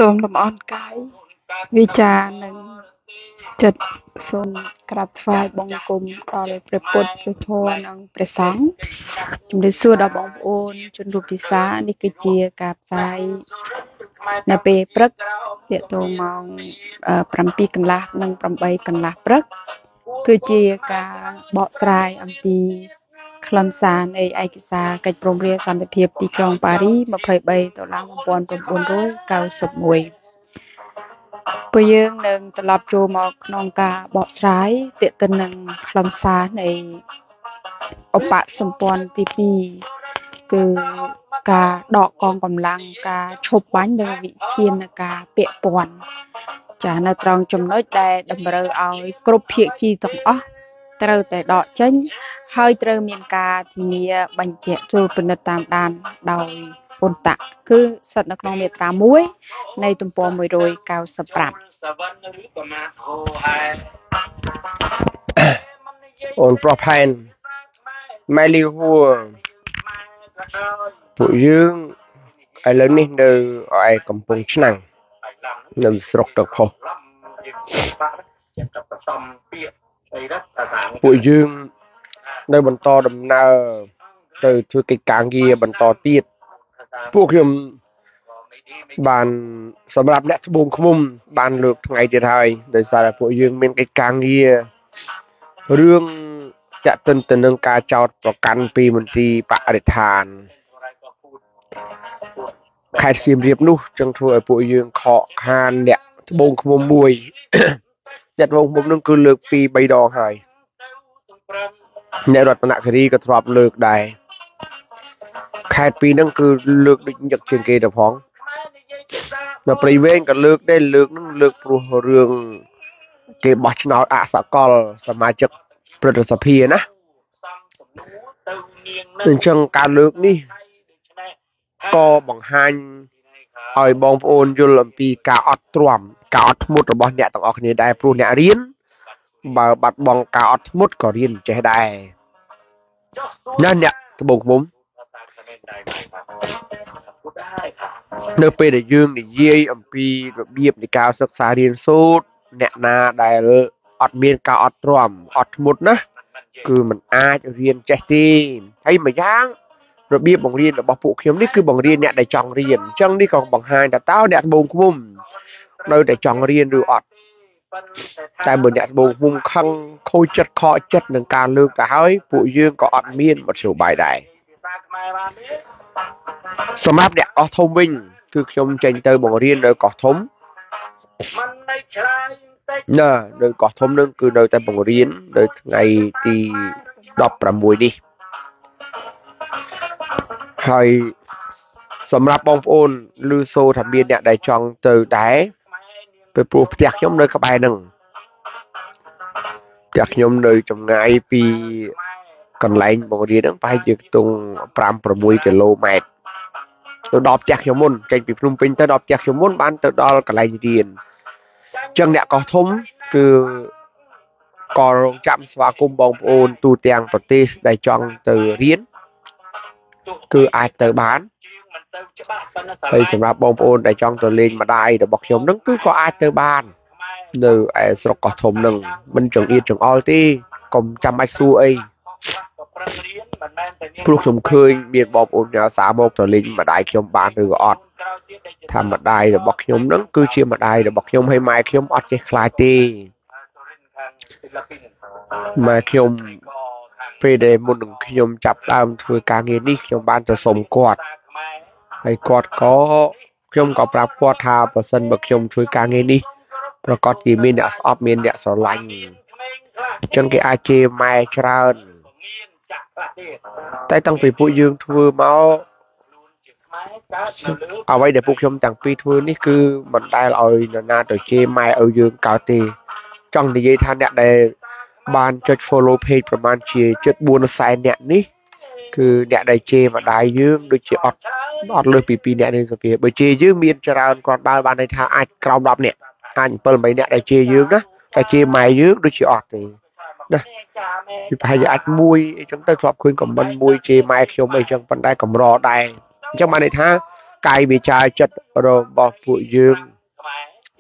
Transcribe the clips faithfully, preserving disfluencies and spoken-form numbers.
សូមលំអរកាយវិចារនិងចិត្តសូមក្រាបថ្វាយបង្គំដល់ព្រះពុទ្ធព្រះធម៌និងព្រះសង្ឃជំរាបសួរដល់បងប្អូនជនរួមភាសានេះគឺជាការផ្សាយនៅពេលព្រឹកទាក់ទងម៉ោងប្រាំពីរកន្លះនិងប្រាំបីកន្លះព្រឹកគឺជាការបកស្រាយអំពីខ្លឹមសារនៃឯកសារកិច្ចព្រមព្រៀងសន្តិភាពទីក្រុងប៉ារី ម្ភៃបីតុលាឆ្នាំmột nghìn chín trăm chín mươi mốt ពួកយើងនឹងត្រឡប់ចូលមកក្នុងការបកស្រាយទាក់ទិននឹងខ្លឹមសារនៃឧបសម្ព័ន្ធទីពីរគឺការដកកងកម្លាំងការឈប់បាញ់និងវិធានការពាក់ព័ន្ធចានៅត្រង់ចំណុចដែលតម្រូវឲ្យគ្រប់ភាគីទាំងអស់ត្រូវតែដកចេញហើយត្រូវមានការធានាបញ្ជាក់ចូលពិនិត្យតាមដានដោយពន្ធៈគឺស្ថិតនៅក្នុងមាត្រាមួយនៃទំព័រមួយរយ九十ប្រាំអូនប្រុសផែនម៉ែលីហួរពួកយើងឥឡូវនេះនៅឯកំពង់ឆ្នាំងនៅស្រុកទឹកផុសពួកយើងនៅបន្តដំណើរទៅធ្វើកិច្ចការងារបន្តទៀតពួកខ្ញុំបានសម្រាប់អ្នកត្បូងឃ្មុំបានលើកថ្ងៃទៀតហើយដោយសារតែពួកយើងមានកិច្ចការងាររឿងចាក់ទិនទៅនឹងការចោទប្រកាន់ពីមន្ទីរបរិស្ថានខេត្តសៀមរាបនោះចឹងធ្វើឲ្យពួកយើងខកខានអ្នកត្បូងឃ្មុំមួយអ្នកត្បូងឃ្មុំនោះគឺលើកពីរបីដងហើយអ្នករតនគិរីក៏ធ្លាប់លើកដែរខេត្តពីរហ្នឹងគឺលើកដូចញឹកជាងគេទៅផងនៅព្រៃវែងក៏លើកដែរលើកហ្នឹងលើកព្រោះរឿងគេបោះឆ្នោតអសកលសមាជិកព្រឹទ្ធសភាណាអញ្ចឹងការលើកនេះក៏បង្ហាញឲ្យបងប្អូនយល់អំពីការអត់ទ្រាំការអត់ធ្មត់របស់អ្នកទាំងអស់គ្នាដែរព្រោះអ្នករៀនបើបាត់បង់ការអត់ធ្មត់ក៏រៀនចេះដែរណាអ្នកត្បូងឃ្មុំនៅពេលដែលយើងនិយាយអំពីរបៀបនៃការសិក្សារៀនសូត្រអ្នកណាដែលអត់មានការអត់ទ្រាំអត់ធ្មត់ណាគឺมันអាចរៀនចេះទេហើយមួយយ៉ាងរបៀបបង្រៀនរបស់ពួកខ្ញុំនេះគឺបង្រៀនអ្នកដែលចង់រៀនអញ្ចឹងនេះក៏បង្ហាញថាតើអ្នកត្បូងឃ្មុំនៅតែចង់រៀនឬអត់តែបើអ្នកត្បូងឃ្មុំខឹងខូចចិត្តខកចិត្តនឹងការលើកទៅហើយពួកយើងក៏អត់មានមធ្យោបាយដែរសម្រាប់អ្នកកោះធំវិញគឺខ្ញុំចេញទៅបង្រៀននៅកោះធំណានៅកោះធំនឹងគឺនៅតែបង្រៀននៅថ្ងៃទីដប់ប្រាំមួយនេះហើយសម្រាប់បងប្អូនឮសូរថាមានអ្នកដែលចង់ទៅដែរពេលព្រោះផ្ទះខ្ញុំនៅក្បែរហ្នឹងផ្ទះខ្ញុំនៅចម្ងាយពីកន្លែងបង្រៀនហ្នឹងប្រហែលជាខ្ទង់ប្រាំប្រាំមួយគីឡូម៉ែត្រទៅដល់ផ្ទះខ្ញុំមុនចេញពីភ្នំពេញទៅដល់ផ្ទះខ្ញុំមុនបានទៅដល់កន្លែងរៀនអញ្ចឹងអ្នកកោះធំគឺក៏រងចាំស្វាគមន៍បងប្អូនទូទាំងប្រទេសដែលចង់ទៅរៀនគឺអាចទៅបានហើយសម្រាប់បងប្អូនដែលចង់ទៅលេងម្ដាយរបស់ខ្ញុំនឹងគឺក៏អាចទៅបាននៅឯស្រុកកោះធំនឹងមិនចង្អៀតចង្អល់ទេកុំចាំបាច់សួរអីព្រោះខ្ញុំឃើញមានបងប្អូនញ៉ាសាមកទៅលេងម្ដាយខ្ញុំបានឬក៏អត់ថាម្ដាយរបស់ខ្ញុំនឹងគឺជាម្ដាយរបស់ខ្ញុំហើយម៉ែខ្ញុំអត់ចេះខ្លាចទេម៉ែខ្ញុំពេលដែលមុននឹងខ្ញុំចាប់ដើមធ្វើការងារនេះខ្ញុំបានទៅសុំគាត់ហើយគាត់ក៏ខ្ញុំក៏ប្រាប់គាត់ថាបើសិនបើខ្ញុំធ្វើការងារនេះប្រកាសជាមានអ្នកស្អប់មានអ្នកស្រឡាញ់អញ្ចឹងគេអាចជេរម៉ែច្រើនតែតាំងពីពួកយើងធ្វើមកអ្វីដែលពួកខ្ញុំទាំងពីរធ្វើនេះគឺមិនដែលឲ្យនរណាទៅជេរម៉ែឲ្យយើងកើតទេចង់និយាយថាអ្នកដែលបានចុច follow page ប្រហែលជាជិតបួនសែនអ្នកនេះគឺអ្នកដែលជេរម្ដាយយើងដូចជាអត់អត់លើសពីពីរអ្នកនេះសភាបើជេរយើងមានច្រើនគ្រាន់បើបានន័យថាអាចក្រោមដប់អ្នកអាច7 8អ្នកដែលជេរយើងណាតែជេរម៉ែយើងដូចជាអត់ទេណាពីប្រហែលជាអាចមួយអីចឹងទៅធ្លាប់ឃើញខមមិនមួយជេរម៉ែខ្ញុំអីចឹងប៉ុន្តែកម្រដែរអញ្ចឹងបានន័យថាកាយវាចាចិត្តរបស់ពួកយើង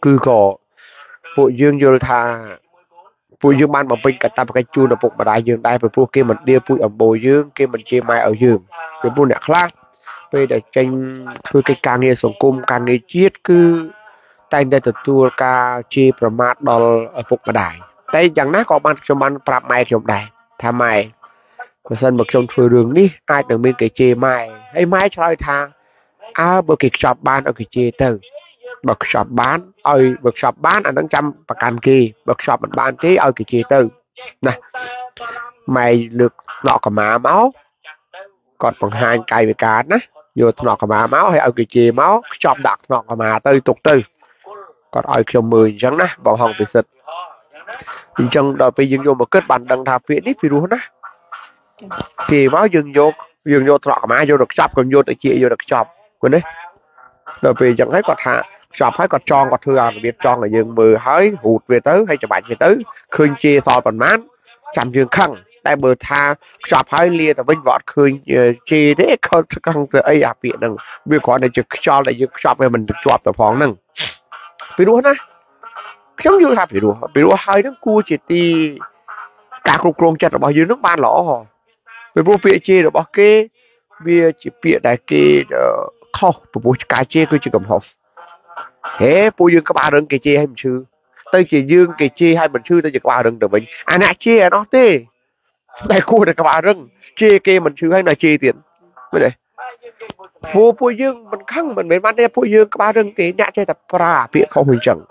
cứ có bộ dương vô thà bộ dương ban bằng pin cả ta cái chu là bộ mà đại dương đại về bộ kia mình đi bộ ở bộ dương kia mình chia mai ở dương về bộ nè khác về để tranh thôi cái càng nghe sòng cung càng nghe chiết cứ tay đây từ tua ca chiaประมาท đo ở bộ mà đại tay chẳng ná có ban cho ban prap mai trong đại tham mai mà sân bậc trong thừa đường đi ai từng bên cái chia mai hay mai chơi tha à bậc kịch shop ban ở cái chia từ bậc shop bán ơi bậc shop bán anh đang chăm và can kỳ bậc shop mình bán thế ơi cái chia từ nè mày được nọ cả má máu còn bằng hai cây về cá á vô nọ cả má máu hay ơi cái chia máu shop đặt nọ cả má tư tục tư còn ơi trong mười chẳng nè bảo hồng bị sệt chân đòi bây dừng vô một kết bạn đăng thà phía đi phía luôn á thì máu dừng vô dừng vô nọ cả má vô được shop còn vô tự chia vô được shop quên đấy rồi vì chẳng thấy còn hạ shop thấy còn tròn còn thừa biết tròn là dừng mười hỡi hụt về tới hay cho bạn về tới khơi chia so còn mán chạm dừng khăng tại bờ tha shop hỡi lia tại vinh vọt khơi chia đấy không không từ ấy à biệt đừng vì có này chụp cho lại dừng shop về mình được chọp từ phòng nâng vì đua na giống như là vì đua vì đua hơi nó cua chỉ ti cả cục cồn chặt ở bao nhiêu nước ban lỏ hò vì bố phía chia được bao kê bia chỉ bịa đại kê không bố cái chia cứ chỉ cầm hộp thế bố dương các ba đừng cái chia hay mình sư tới chỉ dương cái chia hay mình sư tới chỉ các ba đừng được mình anh nãy chia nó thế đại cua được các ba đừng chia kê mình sư hay là chia tiền mới đây bố bố dương mình khăng mình bên ban đây bố dương các ba đừng cái nhã chơi tập pra bịa không hình chẳng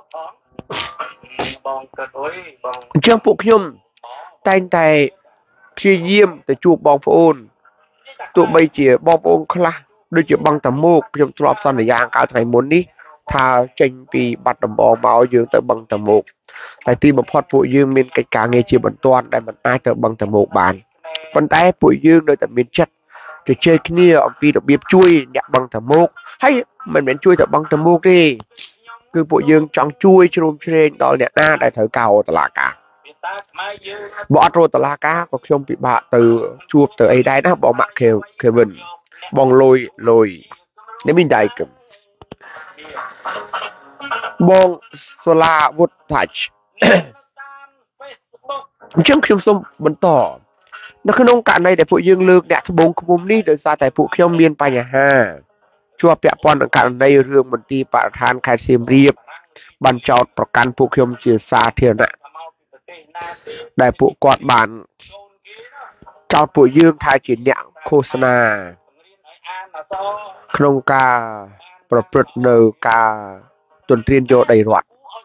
chương phụ nhung tay tay chia diêm để chụp bóng phôn tụi bây chỉ bom ôn khla đôi chỉ bằng tầm mục trong trọp son để giang cao ngày muốn đi thà tranh vì bắt đầm bò máu dương tới bằng tầm mục tại tim một phật phụ dương miền cách cả nghe chỉ bận toàn đại mình ai tới bằng tầm mục bàn còn tay phụ dương nơi tận miền chất thì chơi kia ông phi được biếp chui nhặt bằng tầm mục hay mình miền chui tới bằng tầm mục đi cứ phụ dương trong chui chôm trên đó nè na đại thời cầu là cả bỏ rồi tờ la cá có không bị bạ từ chuột từ ấy đây đó bỏ mặc kêu kêu mình bong lôi lôi nếu mình đại cầm bong sola vụt touch trước khi xong bận tỏ nó cứ nông cạn này để phụ dương lược đẹp bốn cùng đi đời xa tại phụ khiêu miên pa nhà ha chua bẹ pon ở cạn đây rương mình ti bạ than khai xiêm riệp bàn chọtประกันphụ khiêu chia xa thiền ạ đại phụ quạt bản chào phụ dương thay chuyển nhạc khô sana không caประพฤติnơ ca tuần thiên vô đầy loạt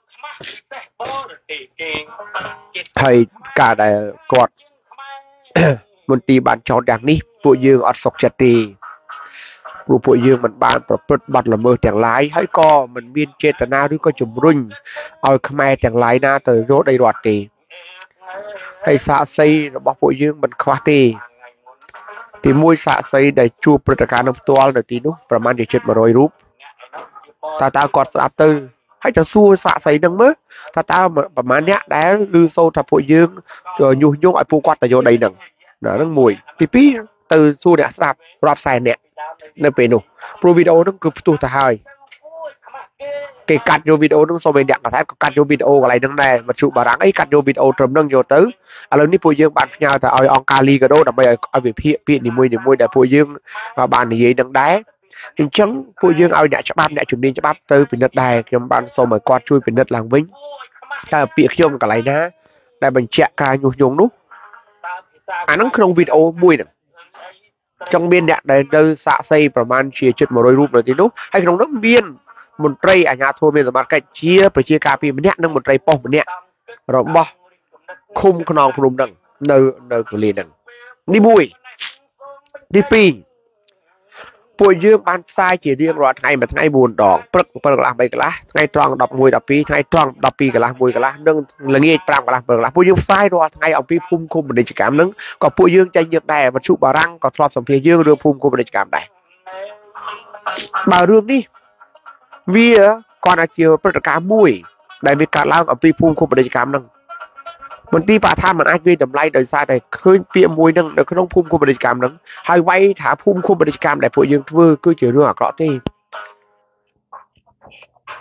thầy cả đại quạt một tí bản chọn đảng ní phụ dương ở sọc chặt tì phụ phụ dương mình bánประพฤติบัตรละเมอแต่งลายให้ก็มันมีเจตนาหรือก็จุ่มรุ่นเอาขมายแต่งลายหน้าเตยโรดđầy loạt tì hay xạ xây nó bọc bộ dương mình khoa tì thì môi xạ xây để chụpประการน้ำตัวหน่อยทีนู้ประมาณเจ็ดมาร้อยรูปตาตากอดสะtưให้จะสู้xạ xâyดังมั้ยตาตาประมาณเนี้ยได้ลือโซ่ทับbộ dương rồi nhu nhuไอ้ผู้กอดแต่โยđầy đằng nó đang mùi pí pí từสู้เนี่ยสลับรอบใส่เนี่ยนั่นเป็นหนูโปรวิดีโอนั่นคือตัวถ่ายcái cắt vô video nó so với đẹp cả thái cắt vô video cái này đang này mà chụp bà ráng ấy cắt vô video trầm nâng vô tới à lần ní phụ dương bạn nhau tại oi on kali cái đó là bây giờ ở về phía phía thì mui thì mui để phụ dương và bạn thì gì đang đá nhưng chẳng phụ dương oi nhẹ chấp bắp nhẹ chuẩn bị chấp bắp tới phía đất đài khi bạn so mà qua chui phía đất làng vĩnh ta bị khi ông cả này ná đại mình chẹt ca nhung nhung nút à nó không video mui nè trong biên đẹp đây đây xạ xâyประมาณchia chật một đôiรูปrồi tí nút hay trong nước biên một tray ở nhà thôi mình mà cái chia phải chia cà phê mình nhặt nâng một tray bông mình nhặt rồi bỏ khung con non phun đằng nơi nơi của liền đằng đi bùi đi pi bùi dương ban sai chỉ riêng rồi ngày mà ngày buồn đỏ bực bực làm vậy cả lá ngày tròn đọc mùi đọc pi ngày tròn đọc pi cả lá mùi cả lá nâng là nghe pram cả lá bực lá bùi dương sai rồi ngày ông pi phun khung mình để chỉ cảm nâng còn bùi dương tranh nhật đè và chụp bà răng còn so sầm phía dương đưa phun khung mình để chỉ cảm đè bà rương đi vì còn là chiềuประการมุ้ยได้มีการเล่ากับปีภูมิคุมบริกรรมนั่งมันตีป่าท่ามันไอ้เงยดำไล่โดยซาแต่เคยเปียมวยนั่งเดี๋ยวเขาต้องภูมิคุมบริกรรมนั่งให้ไว้ถาภูมิคุมบริกรรมแต่พวกยังทั่วก็เจอเรื่องกระที่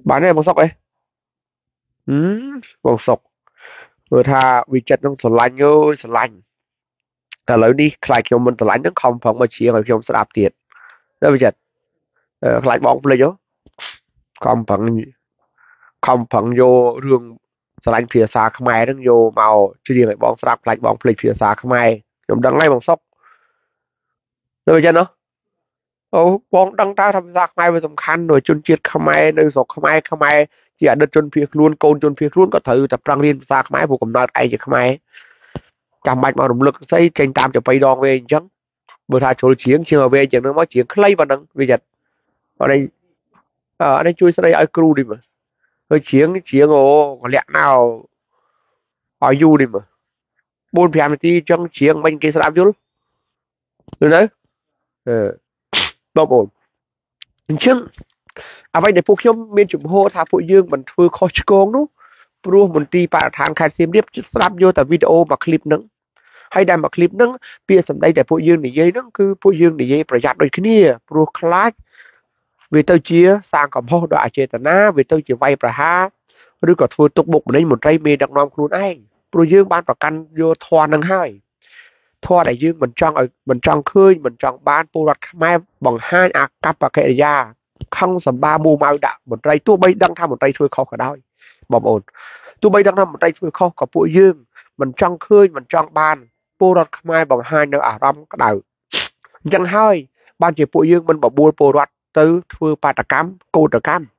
bán này bằng sọc ấy ừ bằng sọc vừa tha vì chất nó sờ lạnh ơi sờ lạnhแต่แล้วนี่ใครเกี่ยวมันสลายนึกคอมฟังมาเชียร์กับชมสลับเตียดแล้วไปจัดเออใครบอกเลยเยอะคอมฟังคอมฟังโยเรื่องสลายเพียซาขมายเรื่องโยเมาชื่อเดียกบอกสลับใครบอกเพลย์เพียซาขมายยมดังไล่บังซอกแล้วไปจัดเนาะโอ้บองดังตาทำซาขมายเป็นสำคัญหน่วยจนเจียดขมายในศกขมายขมายเจียดเดินจนเพียกล้วนโกนจนเพียกล้วนก็ถือแต่ปรังเรียนภาษาขมายผูกกำเนิดไอจากขมายจำบัดมาหนุนลึกใส่เก่งตามจะไปดองเวงจังบทาโชว์เฉียงเชื่อเวงอย่างนั้นว่าเฉียงใครบ้างนั่งวิจัดở đây ờ, ở đây chui sang đây ở crew đi mà hơi chiến chiến ồ có lẽ nào ở du đi mà buôn phèm thì trong chiến bên kia sao chứ rồi đấy ờ bao ổn chứ à vậy để phục nhóm miền trung hô thả phụ dương mình thôi khó chịu nó pro mình ti paraทางขาดเสียมเรียบสลับโยแต่วิดีโอมาคลิปนึงให้ได้มาคลิปนึงเปียสำได้แต่ผู้ยืนนี่ยัยนึงคือผู้ยืนนี่ยัยประหยัดโดยขี้เนี่ยโปรคลาสvì tôi chia sang cầm hô đoạn chế tận á vì tôi chỉ vay pra ha rồi có thua tục bục đấy một trai mê đặc nom luôn anh rồi dương banประกันvô thoa năng hai thoa đại dương mình trong ở mình trong khơi mình trong banปูรัดmai bằng hai à cặp và kệ ra không sầm ba bu mau đã một trai tua bay đang tham một trai chui khó cả đôi bom ổn tua bay đang tham một trai chui khó cả phụ dương mình trong khơi mình trong banปูรัดmai bằng hai nơi à ram cái đầu chẳng hai ban chỉ phụ dương mình bảo buaปูรัดtừ thưa bà ta cam cô ta cam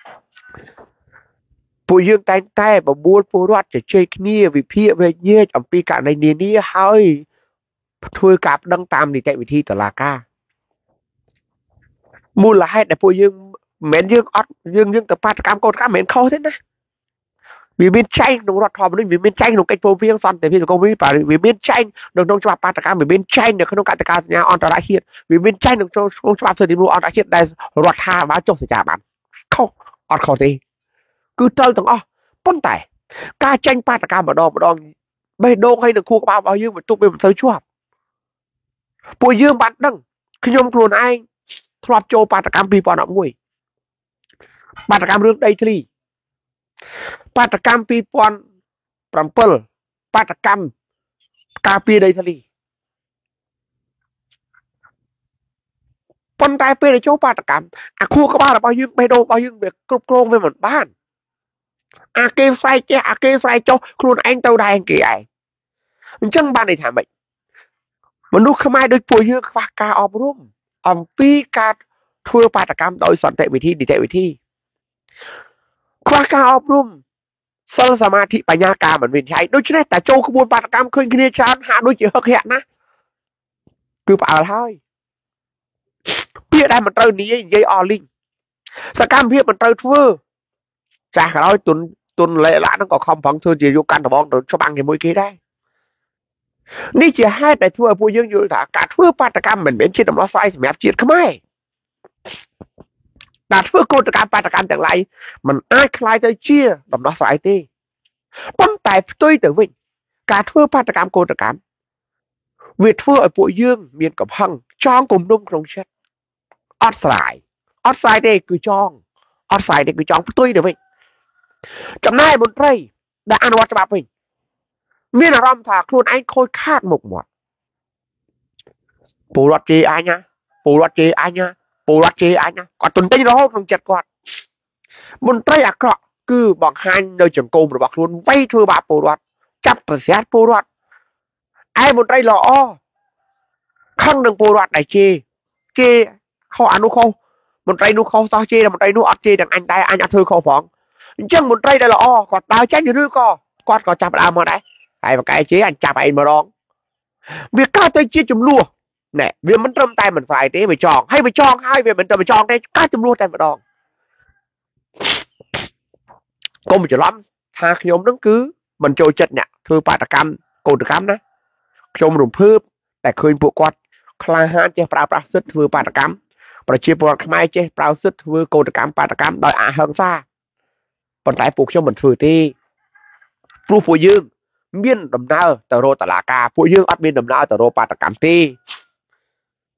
phụ dương tay tay và buôn phụ đoạt để chơi kia vì phía về nhé ở pi cả này nè nè hơi thưa cặp đăng tam thì chạy vị thi tờ là ca mua là hai để phụ dương mến dương ót dương dương tập bà ta cam cô ta cam mến khâu thế này vì bên tranh nó rót hòm nó vì bên tranh nó cách vô viên son để khi có với bà vì bên tranh nó đông cho bà ta cam vì bên tranh nó không cả ta cam nhà on ta đã hiện vì bên tranh nó cho không cho bà sơ đi mua on đã hiện đây rót hà và trong sẽ trả bạn không on không gì cứ chơi thằng o bón tải ca tranh bà ta cam mà đo mà đo bây đô hay được khu bao bao nhiêu mà tụi mình tới chua bùi dương bạn đừng khi nhom luôn ai thọp cho bà ta cam bị bọn nó ngồi bà ta cam rước đây thìปาตกรรมปีปอนปรำเปิลปาตกรรมกาปีใดทะเลปนตายเปในโจ้ปาตกรรมอาคู่ก็บ้านเราไปยึงไปโดไปยึงแบบกรุบกรองไปเหมือนบ้านอาเกมไซเจ้าอาเกมไซโจ้ครูนเองเต่าใดเองกี่ไอ้มันจังบ้านในถามไปมันดูขมายโดยป่วยยึงฝากกาออมรุ่มออมปีกาทั่วปาตกรรมโดยสอนแต่วิธีดีแต่วิธีฝากกาออมรุ่มสลสมาธิปัญญากาเหมือนวินชัยโดยเฉพาะแต่โจขบวนปาตกรรมเคยกินชานหาโดยเฉพาะแค่นะคือเปล่าเท่าเพี้ยได้มันเติมนี้ยัยออลิงสกรรมเพี้ยมันเติมทั่วจากเราตุนตุนเละละนั่นก็คอมฟังเธอจะอยู่กันแต่บองตัวชาวบ้านยังไม่คิดได้นี่จะให้แต่ทั่วผู้ยังอยู่แต่การทั่วปาตกรรมเหมือนเป็นชิ้นน้ำร้อนไฟสมัยจีดขมายแต่ทั่วโกตกรรมปาตกรรมแต่ไรมันอ้ายคลายใจเชี่ยน้ำร้อนไฟตีป้อมแต่ตุ้ยแต่วิ่งการทั่วปาตกรรมโกตกรรมเวททั่วไอ้ผู้ยังเมียนกับพังจ้องกลุ่มนุ่มตรงเช็ดออดสายออดสายเด็กคือจ้องออดสายเด็กคือจ้องตุ้ยแต่วิ่งจำได้บนไพรได้อ่านวัตถุบัตรวิ่งเมียนอารมณ์ถาครูนไอ้โคตรคาดหมกหมดปูรัดเจไอ้เนี่ยปูรัดเจไอ้เนี่ยปูรัดเจไอ้เนี่ยก่อนตุนตีร้องตรงจัดก่อนบนไตรอักระคือบอกฮันโดยจังโกมหรือบอกลุนไว้ทั่วบาปูรัดจับเสียปูรัดไอ้บนไตรหล่อข้างหนึ่งปูรัดไหนเจเจเขาอนุเขาบนไตรนุเขาต่อเจบนไตรนุอัดเจดังอันใดอันอัดเธอเขาฟ้องจังบนไตรได้หล่อกอดดาวแจ้งอยู่ด้วยก็กอดก็จับดาวมาได้ไอ้บอกไอ้เจอันจับไอ้มาร้องเวียก้าเตยเจจุ่มลัวเนี่ยเวียมันเติมใจมันใส่เต้ไปจองให้ไปจองให้เวียมันเติมไปจองได้ก้าจุ่มลัวใจมาร้องก็มันจะล้อมทาขยมนั่นคือมันโจจัดเนี่ยคือปาตกรรมโกตกรรมนะขยมหลุมพืบแต่เคยปวดกอดคลาฮานเจ้าปราปราศึกคือปาตกรรมประชีพรขมายเจ้าปราศึกคือโกตกรรมปาตกรรมโดยอาเฮงซ่าปนไตปลูกชมเหมือนฟืนที่ปลูกผู้ยืงเมียนดำนาแต่โรตลากาผู้ยืงอัดเมียนดำนาแต่โรปาตกรรมที่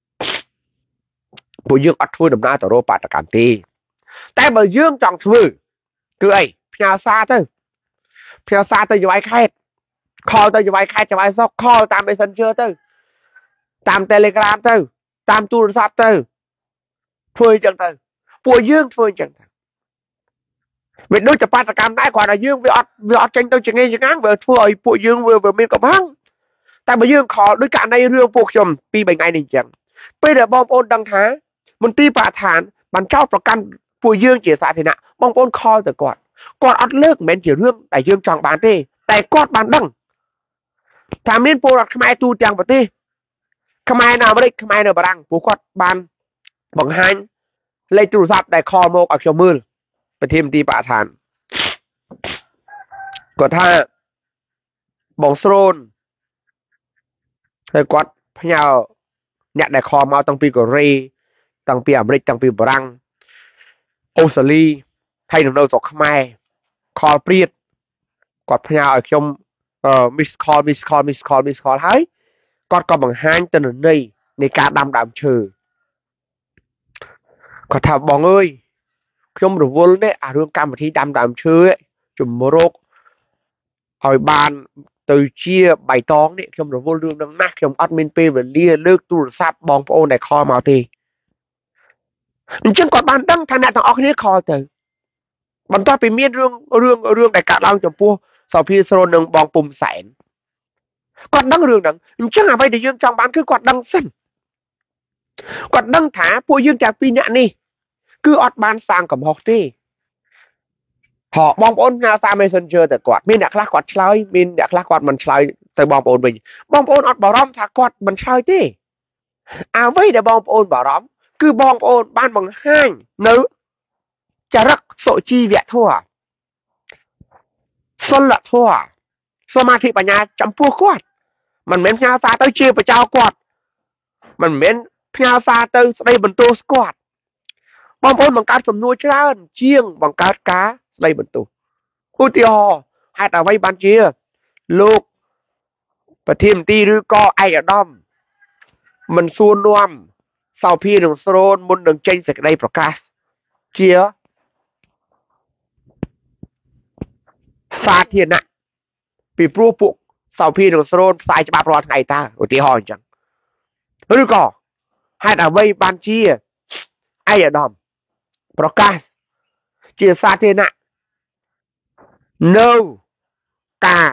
ผู้ยืงอัดฟืนดำนาแต่โรปาตกรรมที่แต่เมื่อยืงจังฟืน cứ ấy nhà xa thôi nhà xa tôi vay khai call tôi vay khai cho vay sóc call tam messenger tôi tam telegram tôi tam tour sắp tôi phơi chẳng tôi bùa dương phơi chẳng vì đôi chập ba cam nãy gọi là dương vì ọt vì ọt tranh tôi chỉ nghe chừng ngắn vừa phơi bùa dương vừa vừa miền cộng hăng tại bởi dương khóด้วยการในเรื่องพวกชมปีใบไงหนึ่งจังไปเดี๋ยวบอมโอนดังท้ามันตีป่าฐานมันเจ้าประกันผู้ยื่นเจียสาธินะบอมโอนคอแต่ก่อนก่อนอัดเลิกเหม็นเจียเรื่องแต่ยื่นจองบานเต้แต่กอดบานดังทำเน้นโปรดขมายตูจังปะเต้ขมายนาไม่ได้ขมายเนบรังผู้กอดบานบังฮันเลยตูซับแต่คอโมกอักชมือไปทีมตีป่าฐานก็ถ้าบองโซนเลยกอดพญาเนี่ยได้คอมาตั้งปีกอรีตั้งปีอเมริกตั้งปีบรังโอสลีไทยหนุ่มเราตกขมายคอเปรียดกอดพญาไอ้ชมเอ่อมิสคอลมิสคอลมิสคอลมิสคอลให้กอดก็บังฮันจนในในการดำดำเชื่อก็ทำบองเอ้ยชมหรือวนเนี่ยอ่ะเรื่องการมาที่ดำดำเชื่อจุ่มโมโรกเอาบานtừ chia bài toán đấy trong rồi vô lương đang nát trong admin p và lia lướt tu sạp bong po này kho màu thì chân còn bàn đăng thằng này thằng óc này kho từ bàn toán bị miên rương rương rương đại cả lao trong pua sau khi sơ nâng bong pum sẹn còn đăng rương đăng chân là vậy để dương trong bán cứ còn đăng xanh còn đăng thả pua dương chạc pi nhạn đi cứ ọt ban sang cầm học đi họ bong ôn nhà xa messengerแต่กอดมีนักลักกอดชลอยมีนักลักกอดมันชลอยแต่บองโอนไปบองโอนอดบ่ร้อมถ้ากอดมันชลอยที่อาไว้เดี๋ยวบองโอนบ่ร้อมคือบองโอนบ้านบางห้างเนื้อจะรักโซจีเวียทั่วสละทั่วสมาธิปัญญาจำพวกกอดมันเหม็นญาซาเตอร์เชียประเจ้ากอดมันเหม็นญาซาเตอร์ได้บรรทุกกอดบองโอนบังการสำนวนเช่นเชียงบังการก้าได้บรรทุกอุติหอให้แต่ไว้บันเชียลูกประทีมตีหรือก็ไอ้ดอมมันส่วนรวมสาวพี่หนึ่งโซนบนหนึ่งเจนสักได้ประกาศเชียสาธิตนะปีปลูกปุกสาวพี่หนึ่งโซนสายจะมาปลอดไงตาอุติหอจังหรือก็ให้แต่ไว้บันเชียไอ้ดอมประกาศเชียสาธิตนะno กา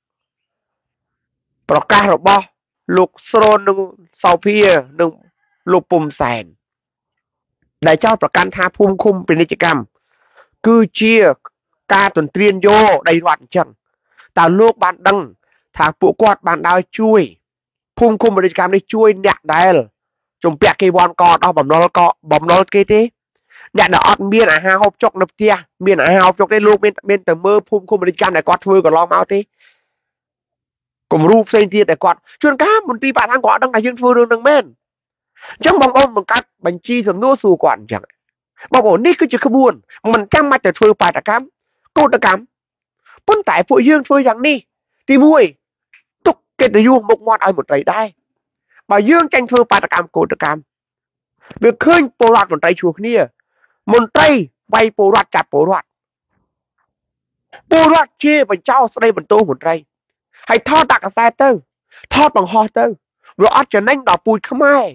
ประกาศหรอบอลูกโซนหนึ่งสาวพี่หนึ่งลูกปุ่มแสนได้เจ้าประกันทาภูมิคุมเป็นกิจกรรมคือเชียกาตนเตรียนโยได้หวัดจังแต่ลูกบ้านดังทางปุกวาดบ้านดาวช่วยภูมิคุมเป็นกิจกรรมได้ช่วยเนี่ยได้จงเปียกกีบอลกอดเอาบ่มนอลกบ่มนอลกี่ทีเนี่ยเดี๋ยวอดเมียนอ่ะฮะฮอบจกนับเทียเมียนอ่ะฮะฮอบจกได้ลูกเมียนเมียนแต่เมื่อภูมิคุมบริการไหนกอดมือก็ลองเอาทีกลุ่มรูปเส้นเทียแต่กอดชวนก้ามมันตีป่าทางกอดตั้งแต่ยืนฟื้นเรื่องนึงเม่นจังบางองค์มันกัดบัญชีสำนักสู่ก่อนจังบางองค์นี่คือจุดขบวนมันจังมาแต่ฟื้นป่าตะกรรมโกตะกรรมป้นแต่ผู้ยืนฟื้นอย่างนี้ตีมวยตุกเกตยูมกมอดไอหมดใจได้บ่ยืนจังฟื้นป่าตะกรรมโกตะกรรมเมื่อคืนโปรดหมดใจชัวเนี่ยมนตรีใบโปรดจับโปรดโปรดเชี่ยเป็นเจ้าสไลบรรทุกหมดใจให้ทอดตักกระแสเตอร์ทอดบังฮอเตอร์เราอาจจะนั่งดอกปูนขึ้นมา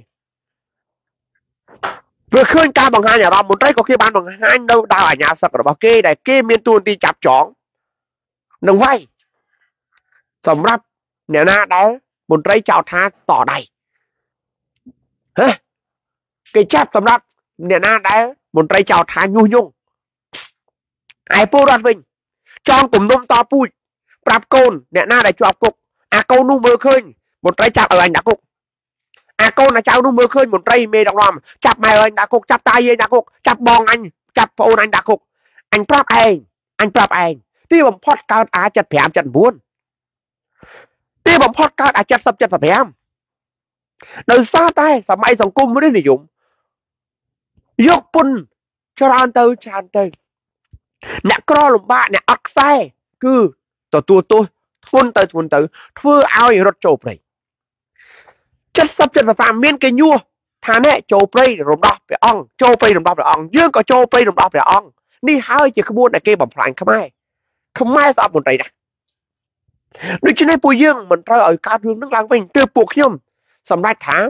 เมื่อคืนการบังฮานอย่างเราหมดใจก็คือบ้านบังฮานดาวอัญญาสักหรือบ่เก้ได้เก้เมียนตูนตีจับจ่องหนึ่งไว้สำหรับเนี่ยนะได้หมดใจเจ้าท้าต่อได้ฮะเกี่ยจับสำหรับเนี่ยนะได้หมดใจเจ้าท้ายุ่งยุ่งไอ้ปูรัดวิงจองกลุ่มนมต่อปุ้ยปรับโกนเนี่ยหน้าได้จอบกุกอาโกนุ่มมือขึ้นหมดไรจับอะไรนักกุกอาโกนะเจ้านุ่มมือขึ้นหมดไรเมย์ดองรอมจับไม่อะไรนักกุกจับตายเย็นนักกุกจับบองอันจับโอนอันนักกุกอันปรับเองอันปรับเองที่ผมพอดการอาจัดแผลจัดบุญที่ผมพอดการอาจัดสับจัดแผลโดยซาใต้สมัยสังคมไม่ได้นิยมยกปุ่นชรานเตอร์ชานเตอร์นักกรอลมบ้าเนี่ยอักไซคือตัวตัวตัวทุนเตอร์ทุนเตอร์ทั่วเอาอย่างรถโจปเลยจัดสับจัดสภาพเมียนกันยัวท่าเนี่ยโจปเลยรวมดอกไปอ่องโจไปรวมดอกไปอ่องยื่นก็โจไปรวมดอกไปอ่องនេះហើយជាក្បួនដែលគេបំផ្លាញខ្មែរខ្មែរស្អប់មន្ត្រីណាដូច្នេះពួកយើងមិនត្រូវឲ្យកើតរឿងនឹងឡើងវិញទើបពួកខ្ញុំសម្រេចថា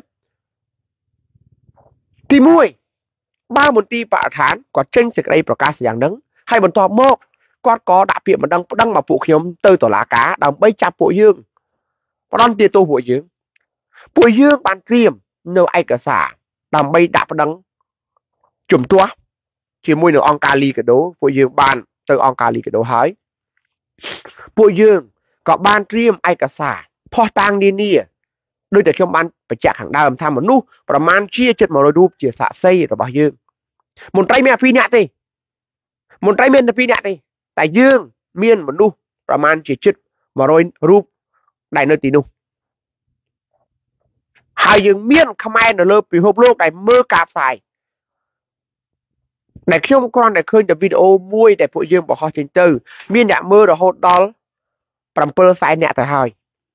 ទីមួយបើមន្ទីរបរិស្ថានគាត់ចេញសេចក្តីប្រកាសយ៉ាងហ្នឹងហើយបន្ទាប់មកគាត់ក៏ដាក់ពាក្យបណ្ដឹងប្តឹងមកពួកខ្ញុំទៅតុលាការដើម្បីចាប់ពួកយើងផ្ដន់ទាទោសពួកយើងពួកយើងបានត្រៀមនៅឯកសារដើម្បីដាក់ប្តឹងជំទាស់ជាមួយនឹងអង្គការលីកាដូពួកយើងបានទៅអង្គការលីកាដូហើយពួកយើងក៏បានត្រៀមឯកសារផុសតាងនានាដោយតែខ្ញុំបានបញ្ជាក់ខាងដើមថាមនុស្សប្រមាណជាជិតមួយរយរូបជាសាក្សីរបស់យើងមន្ត្រីមានពីរនាក់ទេមន្ត្រីមានតែពីរនាក់ទេតែយើងមានមនុស្សប្រមាណជាជិតមួយរយរូបដែលនៅទីនោះហើយយើងមានខ្មែរនៅលើពិភពលោកដែលមើលការផ្សាយដែលខ្ញុំគ្រាន់តែឃើញតែវីដេអូមួយដែលពួកយើងបង្ហោះចេញទៅមានអ្នកមើលរហូតដល់7សែនអ្នកទៅហើយ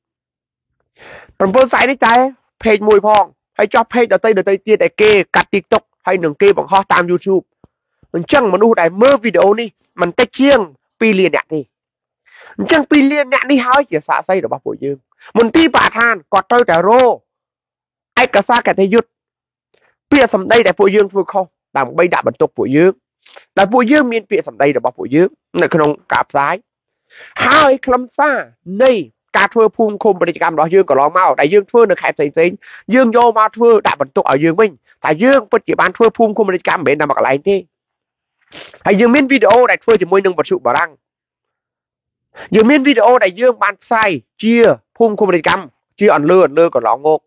7សែននេះតែเพจមួយផងហើយចោះเพจដទៃដទៃទៀតដែលគេកាត់ TikTok ហើយនឹងគេបង្ហោះតាម YouTube អញ្ចឹងមនុស្សដែលមើលវីដេអូនេះមិនតិចជាង2លានអ្នកទេអញ្ចឹង2លានអ្នកនេះហើយជាសាក្សីរបស់ពួកយើងមន្ទីរបរិស្ថានគាត់ត្រូវតែរកឯកសារកតញ្ញុពាក្យសម្ដីដែលពួកយើងធ្វើខុសដើម្បីដាក់បន្ទុកពួកយើងដែលពួកយើងមានពាក្យសម្ដីរបស់ពួកយើងនៅក្នុងការផ្សាយហើយខ្លឹមសារនៃការធ្វើភូមិឃុំពាណិជ្ជកម្មរបស់យើងកន្លងមកដែលយើងធ្វើនៅខេត្តផ្សេងៗយើងយកមកធ្វើដាក់បន្ទុកឲ្យយើងវិញតែយើងពិតជាបានធ្វើភូមិឃុំពាណិជ្ជកម្មមិនមែនតែមួយកន្លែងទេហើយយើងមានវីដេអូដែលធ្វើជាមួយនឹងវិទ្យុបារាំងយើងមានវីដេអូដែលយើងបានផ្សាយជាភូមិឃុំពាណិជ្ជកម្មជាអន្លើអន្លើកន្លងមក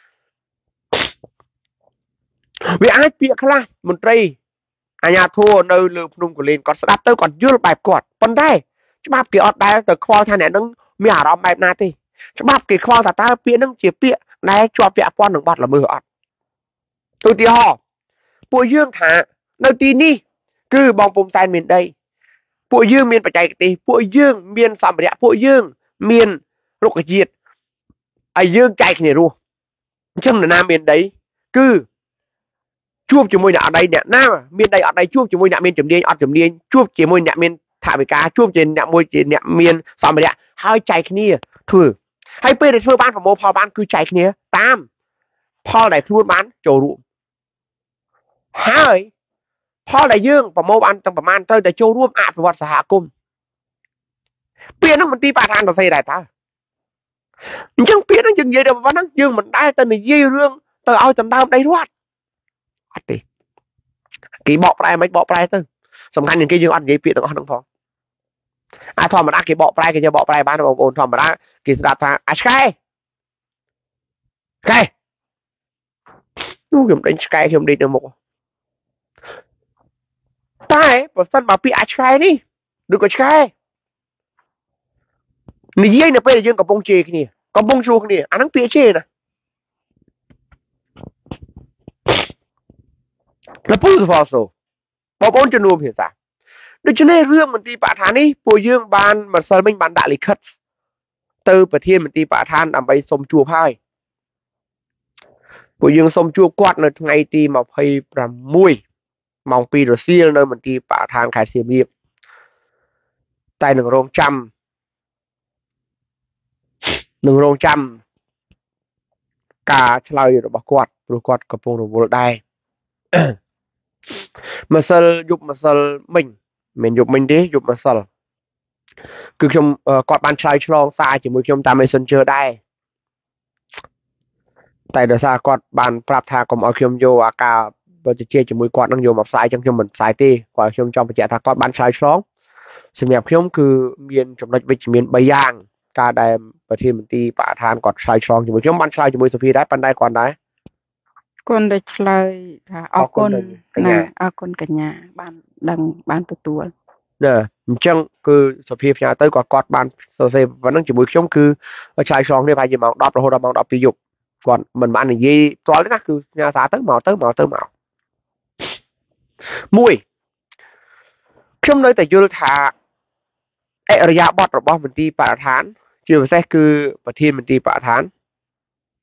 វាអាចពាក្យខ្លះមន្ត្រីអាជ្ញាធរនៅលើភ្នំកូលែនគាត់ស្ដាប់ទៅគាត់យល់បែបគាត់ប៉ុន្តែច្បាប់គេអត់ដែលទៅខ្វល់ថាអ្នកនឹងមានអារម្មណ៍បែបណាទេច្បាប់គេខ្វល់ថាតើពាក្យនឹងជាពាក្យដែលជាប់ពាក់ព័ន្ធនឹងបទល្មើសអត់ឧទាហរណ៍ពួកយើងថានៅទីនេះគឺបងពុំសែនមានដីពួកយើងមានបច្ចេកទេសពួកយើងមានសម្ភារៈពួកយើងមានរុក្ខជាតិហើយយើងចែកគ្នារស់អញ្ចឹងនរណាមានដីគឺជួបជាមួយអ្នកអត់ដីអ្នកណាមានដីអត់ដីជួបជាមួយអ្នកមានជំនាញអត់ជំនាញជួបជាមួយអ្នកមានថវិកាជួបជាអ្នកមួយជាអ្នកមានសម្ភារៈហើយចែកគ្នាធ្វើហើយពេលដែលធ្វើបានប្រមូលផលបានគឺចែកគ្នាតាមផលដែលខ្លួនបានចូលរួមហើយផលដែលយើងប្រមូលបានទាំងប្រមាណត្រូវតែចូលរួមអភិវឌ្ឍសហគមន៍ពាក្យហ្នឹងមន្ទីរបរិស្ថានទៅស្អីដែរតើអញ្ចឹងពាក្យហ្នឹងយើងនិយាយទៅប៉ុណ្ណឹងយើងមិនដែលទៅនិយាយរឿងទៅឲ្យដណ្ដើមដីរដ្ឋអត់ទេគេបកប្រែមិនបកប្រែទៅសំខាន់ជាងគេយើងអត់និយាយពាក្យទាំងអស់ហ្នឹងផងអាធម្មតាគេបកប្រែគេយកបកប្រែបានបងប្អូនធម្មតាគេស្ដាប់ថាអាឆ្កែឆ្កែនោះខ្ញុំដេញឆ្កែខ្ញុំដេញទៅមុខតែបើសិនបើពាក្យអាឆ្កែនេះឬក៏ឆ្កែនិយាយនៅពេលយើងកំពុងជេរគ្នាកំពុងជួគ្នាអាហ្នឹងពាក្យជេរណាលពូសផសូបងប្អូនជំនួសភាសាដូច្នេះរឿងមន្ទីរបរិស្ថាននេះពួកយើងបានម្សិលមិញបានដាក់លិខិតទៅប្រធានមន្ទីរបរិស្ថានដើម្បីសុំជួបហើយពួកយើងសុំជួបគាត់នៅថ្ងៃទីยี่สิบหกម៉ោងពីររសៀលនៅមន្ទីរបរិស្ថានខេត្តសៀមរាបតែនឹងរងចាំនឹងរងចាំការឆ្លើយរបស់គាត់ព្រោះគាត់កំពុងរវល់ដែរម្សិលយប់ម្សិលមិញមិនយប់មិញទេយប់ម្សិលគឺខ្ញុំគាត់បានឆ្លើយឆ្លងសារជាមួយខ្ញុំតាម Messenger ដែរតែដោយសារគាត់បានប្រាប់ថាកុំឲ្យខ្ញុំយកអាការបើជជែកជាមួយគាត់នឹងយកមកផ្សាយចឹងខ្ញុំមិនផ្សាយទេគាត់ខ្ញុំចង់បញ្ជាក់ថាគាត់បានឆ្លើយឆ្លងសម្រាប់ខ្ញុំគឺមានចំណុចវិជ្ជមាន3យ៉ាងការដែលប្រធានមន្ទីរបរិស្ថានគាត់ឆ្លើយឆ្លងជាមួយខ្ញុំបានឆ្លើយជាមួយសុភាដែរប៉ុន្តែគាត់ដែរគាត់ได้ឆ្លើយថាអរគុណណាអរគុណកញ្ញាបានដឹងបានទទួលណាអញ្ចឹងគឺសុភាផ្ញើទៅគាត់គាត់បានសរសេរប៉ុណ្ណឹងជាមួយខ្ញុំគឺឆ្លើយឆ្លងនេះប្រហែលជាម៉ោងដប់រហូតដល់ម៉ោងដប់ពីរយប់គាត់មិនបាននិយាយផ្ទាល់ទេណាគឺផ្ញើសារទៅមកទៅមកទៅមកមួយខ្ញុំនៅតែយល់ថាអរិយាប័ត្ររបស់មន្ទីរបរិស្ថានជាពិសេសគឺប្រធានមន្ទីរបរិស្ថាន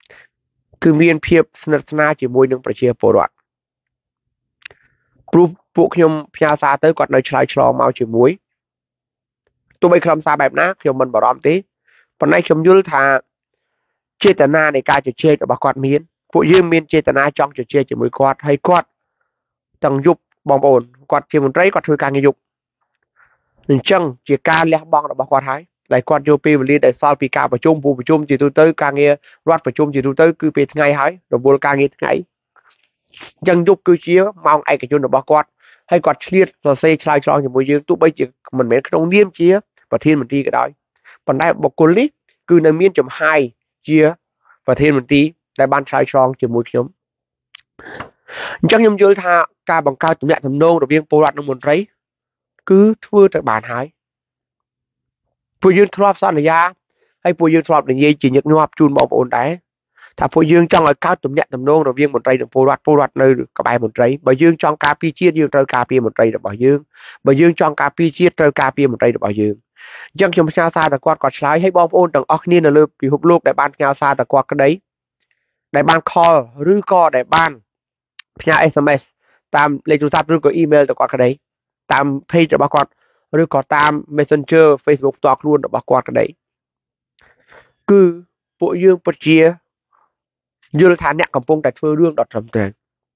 គឺមានភាពស្និទ្ធស្នាលជាមួយនឹងប្រជាពលរដ្ឋព្រោះពួកខ្ញុំផ្ញើសារទៅគាត់នៅឆ្លើយឆ្លងមកជាមួយទោះបីខ្លឹមសារបែបណាខ្ញុំមិនបារម្ភទេប៉ុន្តែខ្ញុំយល់ថាចេតនានៃការជជែករបស់គាត់មានពួកយើងមានចេតនាចង់ជជែកជាមួយគាត់ហើយគាត់ទាំងយប់បងប្អូនគាត់ជាមន្ត្រីគាត់ធ្វើការងារយប់អញ្ចឹងជាការលះបង់របស់គាត់ហើយដែលគាត់យកពេលវេលាដែលសល់ពីការប្រជុំពួកប្រជុំជាទូទៅការងាររដ្ឋប្រជុំជាទូទៅគឺពេលថ្ងៃហើយរវល់ការងារថ្ងៃអញ្ចឹងយប់គឺជាម៉ោងឯកជនរបស់គាត់ហើយគាត់ឆ្លៀតសរសេរឆ្លើយឆ្លងជាមួយយើងទោះបីជាមិនមែនក្នុងនាមជាប្រធានមន្ត្រីក៏ដោយប៉ុន្តែបុគ្គលនេះគឺនៅមានចំហាយជាប្រធានមន្ត្រីដែលបានឆ្លើយឆ្លងជាមួយខ្ញុំអញ្ចឹងខ្ញុំយល់ថាការបង្កើតទំនាក់ទំនងរវាងពលរដ្ឋនិងមន្ត្រីគឺធ្វើទៅបានហើយពួកយើងធ្លាប់សន្យាហើយពួកយើងធ្លាប់និយាយជាញឹកញាប់ជូនបងប្អូនដែរថាពួកយើងចង់ឲ្យកើតទំនាក់ទំនងរវាងមន្ត្រីនិងពលរដ្ឋពលរដ្ឋនៅក្បែរមន្ត្រីបើយើងចង់ការពារជាតិយើងត្រូវការពារមន្ត្រីរបស់យើងបើយើងចង់ការពារជាតិត្រូវការពារមន្ត្រីរបស់យើងអញ្ចឹងខ្ញុំផ្ញើសារទៅគាត់គាត់ឆ្លើយហើយបងប្អូនទាំងអស់គ្នានៅលើពិភពលោកដែលបានផ្ញើសារទៅគាត់ក្តីដែលបាន call ឬក៏ដែលបានផ្ញើ เอส เอ็ม เอส តាមលេខទូរស័ព្ទឬក៏ email ទៅគាត់ក្តីតាម page របស់គាត់ឬក៏តាម Messenger Facebook ផ្ទាល់ខ្លួនរបស់គាត់ក្តីគឺពួកយើងពិតជាយល់ថាអ្នកកំពុងតែធ្វើរឿងដ៏ត្រឹមត្រូវ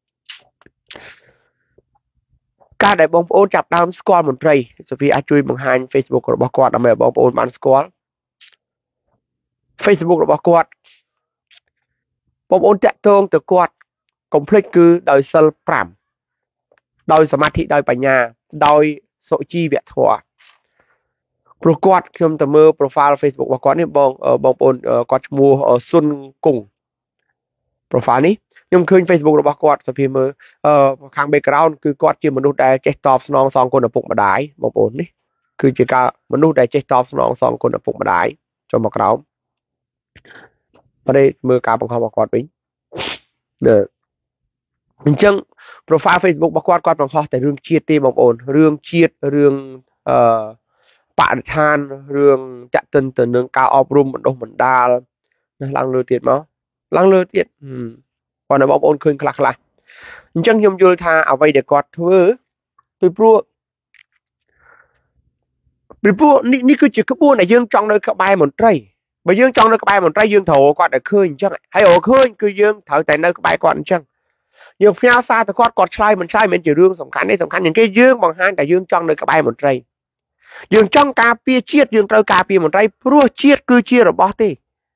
ការដែលបងប្អូនចាប់ដើមស្គាល់មន្ត្រីសូហ្វីអាចជួយបង្ហាញ Facebook របស់គាត់ដើម្បីឲ្យបងប្អូនបានស្គាល់ Facebook របស់គាត់បងប្អូនតាក់ទងទៅគាត់កុំភ្លេចគឺដោយសិលfiveដោយសមាធិដោយបញ្ញាដោយសុជីវធម៌ព្រោះគាត់ខ្ញុំទៅមើល profile Facebook របស់គាត់នេះបងបងប្អូនគាត់ឈ្មោះស៊ុនគង់ profile នេះខ្ញុំឃើញ Facebook របស់គាត់សូហ្វីមើលខាង background គឺគាត់ជាមនុស្សដែលចេះតបស្នងសងគុណឪពុកម្ដាយបងប្អូននេះគឺជាការមនុស្សដែលចេះតបស្នងសងគុណឪពុកម្ដាយចូលមកក្រោមប្រេមើលការបង្ខំរបស់គាត់វិញអញ្ចឹង profile Facebook របស់គាត់គាត់បង្ខំតែរឿងជាតិទេបងប្អូនរឿងជាតិរឿងអឺបរិស្ថានរឿងចាក់ទិនទៅនឹងការអប់រំបណ្ដុះបណ្ដាលណាឡើងលើទៀតមកឡើងលើទៀតគាត់នៅបងប្អូនឃើញខ្លះខ្លះអញ្ចឹងខ្ញុំយល់ថាអ្វីដែលគាត់ធ្វើពីព្រោះពីព្រោះនេះនេះគឺជាក្បួនដែលយើងចង់នៅក្បែរមន្ត្រីបើយើងចង់នៅក្បែរមន្ត្រីយើងត្រូវគាត់ឲ្យឃើញអញ្ចឹងហើយរកឃើញគឺយើងត្រូវតែនៅក្បែរគាត់អញ្ចឹងយើងផ្ញើសារទៅគាត់គាត់ឆ្លើយមិនឆ្លើយមិនជារឿងសំខាន់ទេសំខាន់ជាងគេយើងបង្ហាញតែយើងចង់នៅក្បែរមន្ត្រីយើងចង់ការពារជាតិយើងត្រូវការពារមន្ត្រីព្រោះជាតិគឺជារបស់ទេ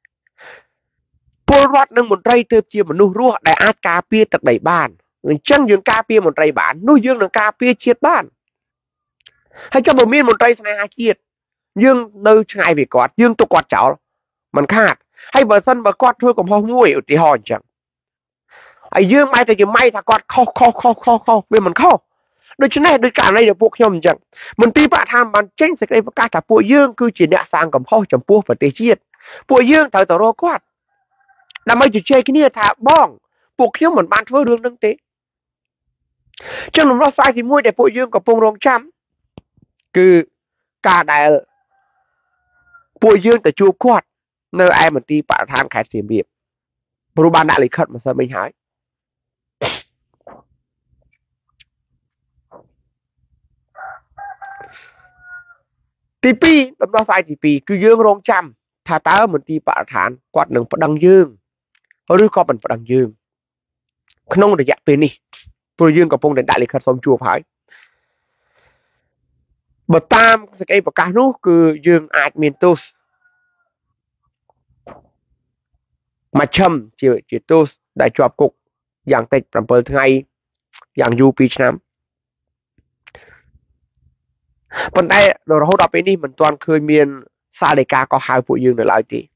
ពលរដ្ឋនិងមន្ត្រីទើបជាមនុស្សរស់ដែលអាចការពារទឹកដីបានអញ្ចឹងយើងការពារមន្ត្រីបាននោះយើងនឹងការពារជាតិបានហើយចុះបើមានមន្ត្រីស្នេហាជាតិយើងនៅឆ្ងាយពីគាត់យើងទុកគាត់ចោលមិនខាតហើយបើសិនបើគាត់ធ្វើកំហុសមួយឧទាហរណ៍អញ្ចឹងហើយយើងបែរតែជាម៉ៃថាគាត់ខុសខុសខុសខុសខុសវាមិនខុសដូច្នេះដោយករណីរបស់ពួកខ្ញុំអញ្ចឹងមន្ត្រីបរិស្ថានបានចេញសេចក្តីប្រកាសថាពួកយើងគឺជាអ្នកសាងកំហុសចំពោះប្រទេសជាតិពួកយើងត្រូវទៅរកគាត់ដើម្បីជជែកគ្នាថាបងពួកខ្ញុំមិនបានធ្វើរឿងនឹងទេចឹងដំណោះស្រាយទីមួយដែលពួកយើងកំពុងរងចាំគឺការដែលពួកយើងទៅជួបគាត់នៅឯមន្ទីរបរិស្ថានខេត្តសៀមរាបព្រោះបានដាក់លិខិតមកសិនមិញហើយទីពីរដំណោះស្រាយទីពីរគឺយើងរងចាំថាតើមន្ទីរបរិស្ថានគាត់នឹងប្តឹងយើងឬក៏មិនប្តឹងយើងក្នុងរយៈពេលនេះព្រោះយើងកំពុងតែដាក់លិខិតសុំជួបហើយបើតាមសេចក្តីប្រកាសនោះគឺយើងអាចមានទោសមួយឈឹមជាជាទោសដែលជាប់គុកយ៉ាងតិចsevenថ្ងៃយ៉ាងយូរtwoឆ្នាំប៉ុន្តែរហូតដល់ពេលនេះមិនទាន់ឃើញមានសារដីកាកោះហៅពួកយើងនៅឡើយទេ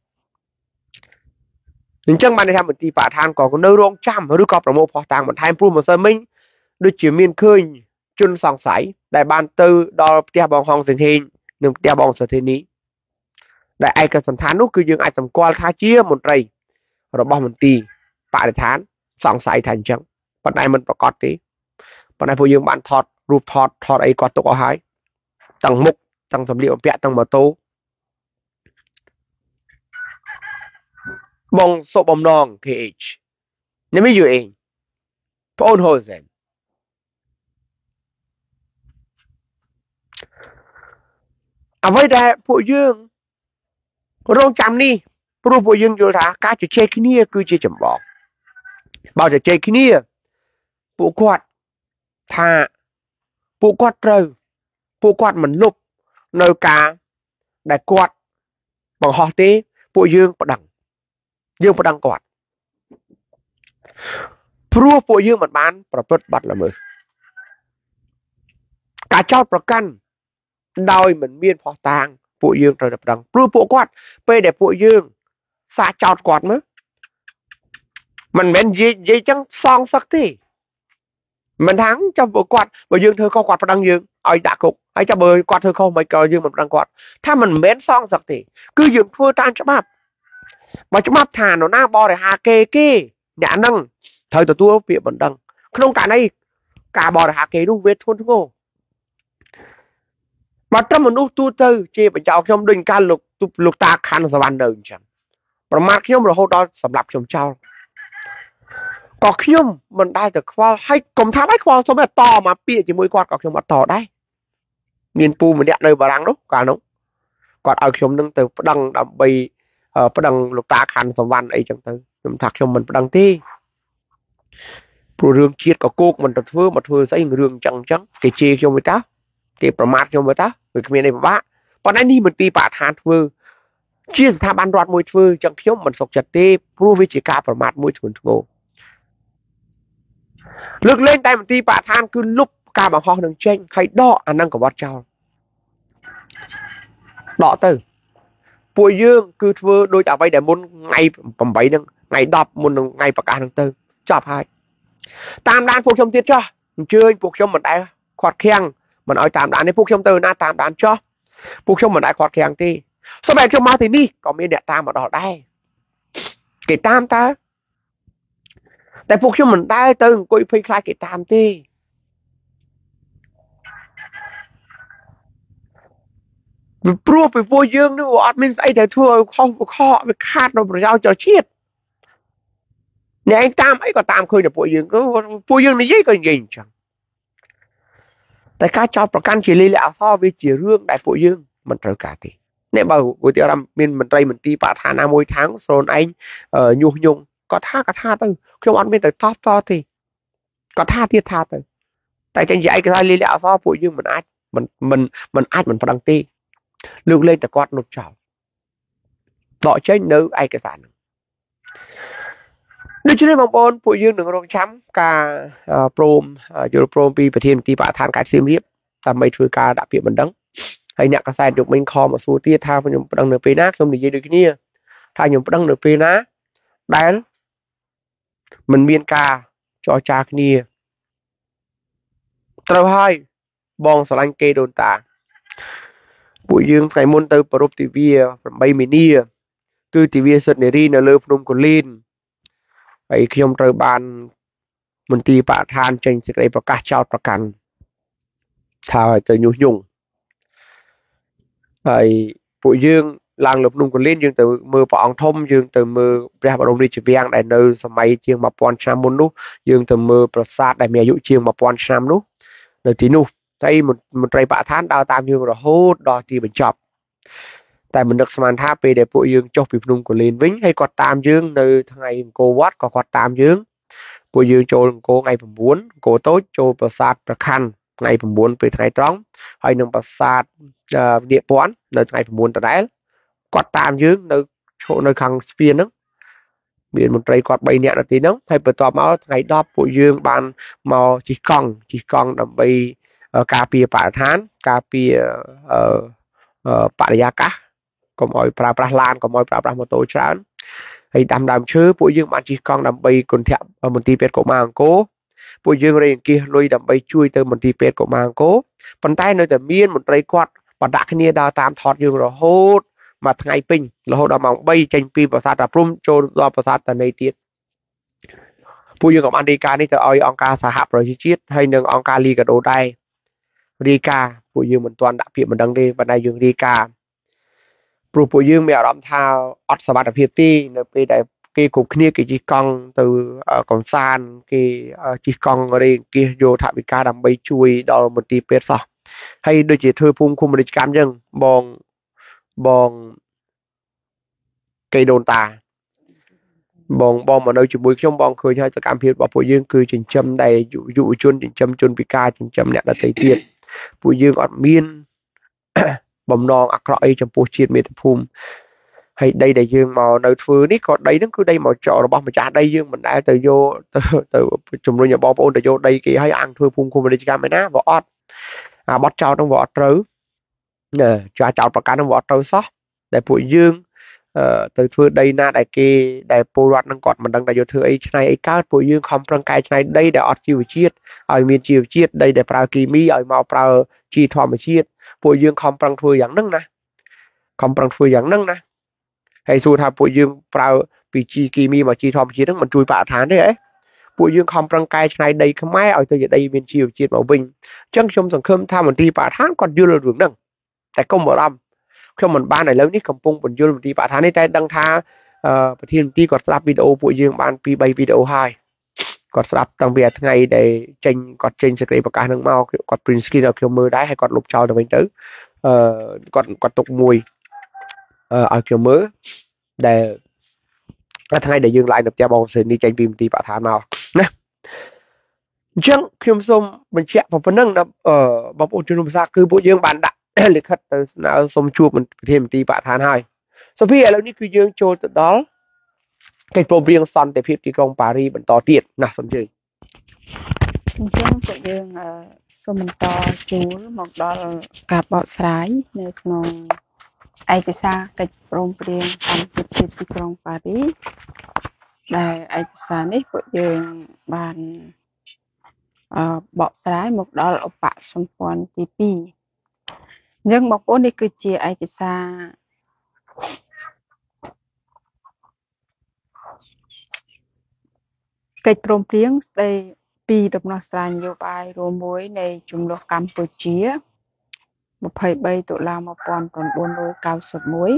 អញ្ចឹងបានន័យថាមន្ទីរបរិស្ថានក៏នៅរងចាំឬក៏ប្រមូលភស្តុតាងបន្ថែមព្រោះមិនសិនមិញដូចជាមានឃើញជនសង្ស័យដែលបានទៅដល់ផ្ទះបងហងសិង្ហេងនិងផ្ទះបងសុធានីដែលឯកសណ្ឋាននោះគឺយើងអាចសម្គាល់ថាជាមន្ត្រីរបស់មន្ទីរបរិស្ថានសង្ស័យថាអញ្ចឹងប៉ុន្តែមិនប្រកាសទេប៉ុន្តែពួកយើងបានថតរូបថតថតអីគាត់ទុកអស់ហើយទាំងមុខទាំងសម្លៀកបំពាក់ទាំងម៉ូតូបងសុបំណង kh នេះមិនយូរអីប្អូនហូសែនអ្វីដែលពួកយើងរងចាំនេះព្រោះពួកយើងយល់ថាការជជែកគ្នាគឺជាចម្បងបើជជែកគ្នាពួកគាត់ថាពួកគាត់ត្រូវពួកគាត់មិនលុបនៅការដែលគាត់បង្ហោះទេពួកយើងប្តឹងយើងប្តឹងគាត់ព្រោះពួកយើងមិនបានប្រព្រឹត្តបទល្មើសការចោទប្រកាន់ដោយមិនមានភស្តុតាងពួកយើងត្រូវតែប្តឹងព្រោះពួកគាត់ពេលដែលពួកយើងសាកចោទគាត់មើលមិនមែននិយាយនិយាយចឹងសងសឹកទេមិនថាចាំពួកគាត់បើយើងធ្វើខុសគាត់ប្តឹងយើងឲ្យដាក់គុកហើយចាំបើគាត់ធ្វើខុសមិនក៏យើងមិនប្តឹងគាត់ថាមិនមែនសងសឹកទេគឺយើងធ្វើតាមច្បាប់បើច្បាប់ថានរណាបរិហាគេគេអ្នកហ្នឹងត្រូវទទួលពាក្យបណ្ដឹងក្នុងករណីការបរិហាគេនោះវាធ្ងន់ធ្ងរបើត្រឹមមនុស្សទូទៅជាបញ្ចោខ្ញុំដូចការលោកលោកតាខណ្ឌសវណ្ណនៅអញ្ចឹងប្រមាថខ្ញុំរហូតដល់សម្រាប់ខ្ញុំចោលក៏ខ្ញុំមិនដែលទៅខ្វល់ហើយកុំថាឲ្យខ្វល់សុំតែតមកពាក្យជាមួយគាត់ក៏ខ្ញុំអត់តដែរមានពូម្នាក់នៅបារាំងនោះកាលនោះគាត់ឲ្យខ្ញុំនឹងទៅប្តឹងដើម្បីប្តឹងលោកតាខណ្ឌសវណ្ណអីចឹងទៅខ្ញុំថាខ្ញុំមិនប្តឹងទេព្រោះរឿងជាតិក៏គោកមិនទៅធ្វើមកធ្វើស្អីរឿងអញ្ចឹងអញ្ចឹងគេជេរខ្ញុំទៅតាគេប្រមាថខ្ញុំទៅតាវាគ្មានអីពិបាកប៉ុន្តែនេះមន្ទីរបរិស្ថានធ្វើជាស្ថាប័នរដ្ឋមួយធ្វើអញ្ចឹងខ្ញុំមិនសុខចិត្តទេព្រោះវាជាការប្រមាថមួយធ្ងន់ធ្ងរលើកលែងតែមន្ទីរបរិស្ថានគឺលុបការបង្ហោះនឹងចេញហើយដកអានឹងកវត្តចោលដកទៅពួកយើងគឺធ្វើដូចអ្វីដែលមុនថ្ងៃប្រាំបីហ្នឹងថ្ងៃដប់មុននឹងថ្ងៃប្រកាសហ្នឹងទៅចប់ហើយតាមដានពួកខ្ញុំទៀតចោះអញ្ជើញពួកខ្ញុំមិនដែលខាត់ខាំងមិនឲ្យតាមដានទេពួកខ្ញុំទៅណាតាមដានចោះពួកខ្ញុំមិនដែលខាត់ខាំងទេសូម្បីខ្ញុំមកទីនេះក៏មានអ្នកតាមមកដល់ដែរគេតាមតើតែពួកខ្ញុំមិនដែលទៅអង្គុយភ័យខ្លាចគេតាមទេព្រោះពីពួកយើងនឹងអត់មានស្អីដែលធ្វើឲ្យខុសខកវាខាតនៅប្រយោជន៍ចូលជាតិអ្នកឯងតាមអីក៏តាមឃើញតែពួកយើងពួកយើងនិយាយក៏និយាយអញ្ចឹងតែការចោទប្រកាន់ជាលិលាអសរវាជារឿងដែលពួកយើងមិនត្រូវការទេអ្នកបើឧទាហរណ៍មានមន្ត្រីមន្ទីរបរិស្ថានណាមួយខាងស្រូនឯងញុះញង់គាត់ថាគាត់ថាទៅខ្ញុំអត់មានទៅតបតទេគាត់ថាទៀតថាទៅតែចេញជាឯកសារលិលាអសរពួកយើងមិនអាចមិនមិនមិនអាចមិនប្តឹងទេលើកលែងតែគាត់នោះចោលដកចេញនៅឯកសារហ្នឹងដូច្នេះបងប្អូនពួកយើងនឹងរងចាំការព្រមយល់ព្រមពីប្រធានមន្ទីរបរិស្ថានខេត្តសៀមរាបដើម្បីធ្វើការដាក់ពាក្យបណ្ដឹងហើយអ្នកកសែតយកមិញខមកសួរទៀតថាខ្ញុំប្តឹងនៅពេលណាខ្ញុំនិយាយដូចគ្នាថាខ្ញុំប្តឹងនៅពេលណាដែលមិនមានការចរចាគ្នាត្រូវហើយបងស្រឡាញ់គេដូនតាពួកយើងថ្ងៃមុនទៅប្រពៃទិវាប្រាំបីមីនាគឺទិវាសិទ្ធិនារីនៅលើភ្នំកូលីនហើយខ្ញុំត្រូវបានមន្ទីរបរិស្ថានចេញសេចក្តីប្រកាសចោទប្រកាន់ថាទៅញុះញង់ហើយពួកយើងឡើងលើភ្នំកូលីនយើងទៅមើលព្រះអង្គធំយើងទៅមើលព្រះបរមរាជវាំងដែលនៅសម័យជាងmột nghìnឆ្នាំមុននោះយើងទៅមើលប្រាសាទដែលមានអាយុជាងmột nghìnឆ្នាំនោះនៅទីនោះហើយមន្ត្រីបរិស្ថានដើរតាមយើងរហូតដល់ទីបញ្ចប់តែមិននឹកស្មានថាពេលដែលពួកយើងចុះពីភ្នំកូលីនវិញហើយគាត់តាមយើងនៅថ្ងៃអង្គរវត្តក៏គាត់តាមយើងពួកយើងចូលអង្គរថ្ងៃ9អង្គរតូចចូលប្រាសាទប្រខ័ណ្ឌថ្ងៃ9ពេលថ្ងៃត្រង់ហើយនឹងប្រាសាទនាគព័ន្ធនៅថ្ងៃ9ដដែលគាត់តាមយើងនៅឈរនៅខាងស្ពានហ្នឹងមានមន្ត្រីគាត់3នាក់នៅទីហ្នឹងហើយបន្ទាប់មកថ្ងៃ10ពួកយើងបានមកជិះកង់ជិះកង់ដើម្បីការពារបរិស្ថានការពារបរិយាកាសកុំឲ្យប្រើប្រាស់ឡានកុំឲ្យប្រើប្រាស់ម៉ូតូច្រើនហើយដាំដើមឈើពួកយើងបានជិះកង់ដើម្បីគន្ធាក់មន្ទីរពេទ្យកុមារអង្គរពួកយើងរៃអង្គាសលុយដើម្បីជួយទៅមន្ទីរពេទ្យកុមារអង្គរប៉ុន្តែនៅតែមានមន្ត្រីគាត់បដាក់គ្នាដើរតាមថតយើងរហូតមួយថ្ងៃពេញរហូតដល់ម៉ោង3ចេញពីប្រាសាទតាព្រំចូលដល់ប្រាសាទតានីទៀតពួកយើងក៏បានរាយការណ៍នេះទៅឲ្យអង្គការសហប្រជាជាតិហើយនិងអង្គការលីកាដូដែររាយការណ៍ពួកយើងមិនទាន់ដាក់ពាក្យបណ្ដឹងទេប៉ុន្តែយើងរាយការណ៍ព្រោះពួកយើងមានអារម្មណ៍ថាអត់សមត្ថភាពទេនៅពេលដែលគេគ្រប់គ្នាគេជិះកង់ទៅកំសាន្តគេជិះកង់រេអង្គាសយកថវិកាដើម្បីជួយដល់មន្ទីរពេទ្យសោះ hay đôi chỉ thưa phun khung mình cam dân bong bong cây đồn tà bong bong mà nơi chụp bụi trong bong khơi hay tất cả phiền bỏ bụi dương cười chỉnh châm đầy dụ dụ chôn chỉnh châm chôn bị ca chỉnh châm nẹt là thấy tiền bụi dương ọt miên bầm non ác lõi trong bụi chiết miệt phum hay đây đại dương màu nơi phơi ní còn đây nó cứ đây màu trọ rồi bong mà trả đây dương mình đã từ vô từ từ chùm rồi nhà bong ôn từ vô đây kia hay ăn thưa phun khung mình cam mấy ná vỏ à bắt trâu trong vỏ trứ nè cho trâuประกันtrong vỏ trứ sót để bụi dương từ thưa đây na đại kia đại bồ loạt năng cọt mình đang đại vô thưa ấy này ấy cao bụi dương không trong cái này đây để ọt chiều chiết ở miền chiều chiết đây để prao kỳ mi ở màu prao chi thọ mà chiết bụi dương không trong thưa dạng nâng nè không trong thưa dạng nâng nè hay xu thà bụi dương prao vì chi kỳ mi mà chi thọ mà chiết nâng mình chui bạ thán đấy ấy bụi dương không trong cái này đây không ai ở từ đây miền chiều chiết màu bình chân trong sòng khơm tham mình đi bạ thán còn dưa là đường nâng tại công bảo lâm không mình ban này lớn nhất cầm pung mình dưa mình đi bạ thán này tay đăng tha thiên ti còn slap video bụi dương ban pi bay video hai còn slap tăng biệt ngày để tranh còn tranh sẽ bạc cá nâng mau còn print skin ở kiểu mơ đá hay còn lục trào được mình tới còn còn tục mùi ở kiểu mơ để thay để dương lại được cho bong xin đi tranh phim đi bạ thán nào nè chẳng khiêm xôm mình chẹt vào phần nâng ở bọc ô chân xa cứ bộ dương bàn đã lịch khất nào xôm chua mình thêm tí bạ thán hai sau khi là ní cứ dương trôi từ đó cái bộ riêng son để phép kỳ công Paris vẫn to tiệt nào xôm chơi chẳng bộ dương xôm mình to chú một đó cả bọ sái nơi nông ai cái xa cái bộ riêng son để phép kỳ công Paris đây ai cái xa ní bộ dương bàn bọ sái một đó là bạ xung quanh tí pi nhưng một bốn đi cứ chia ai cái xa cái prom tiếng đây pi độc nó sàn nhiều bài rồi muối này chúng nó Campuchia một phẩy bảy tụ là một con còn bốn đôi cao sụp muối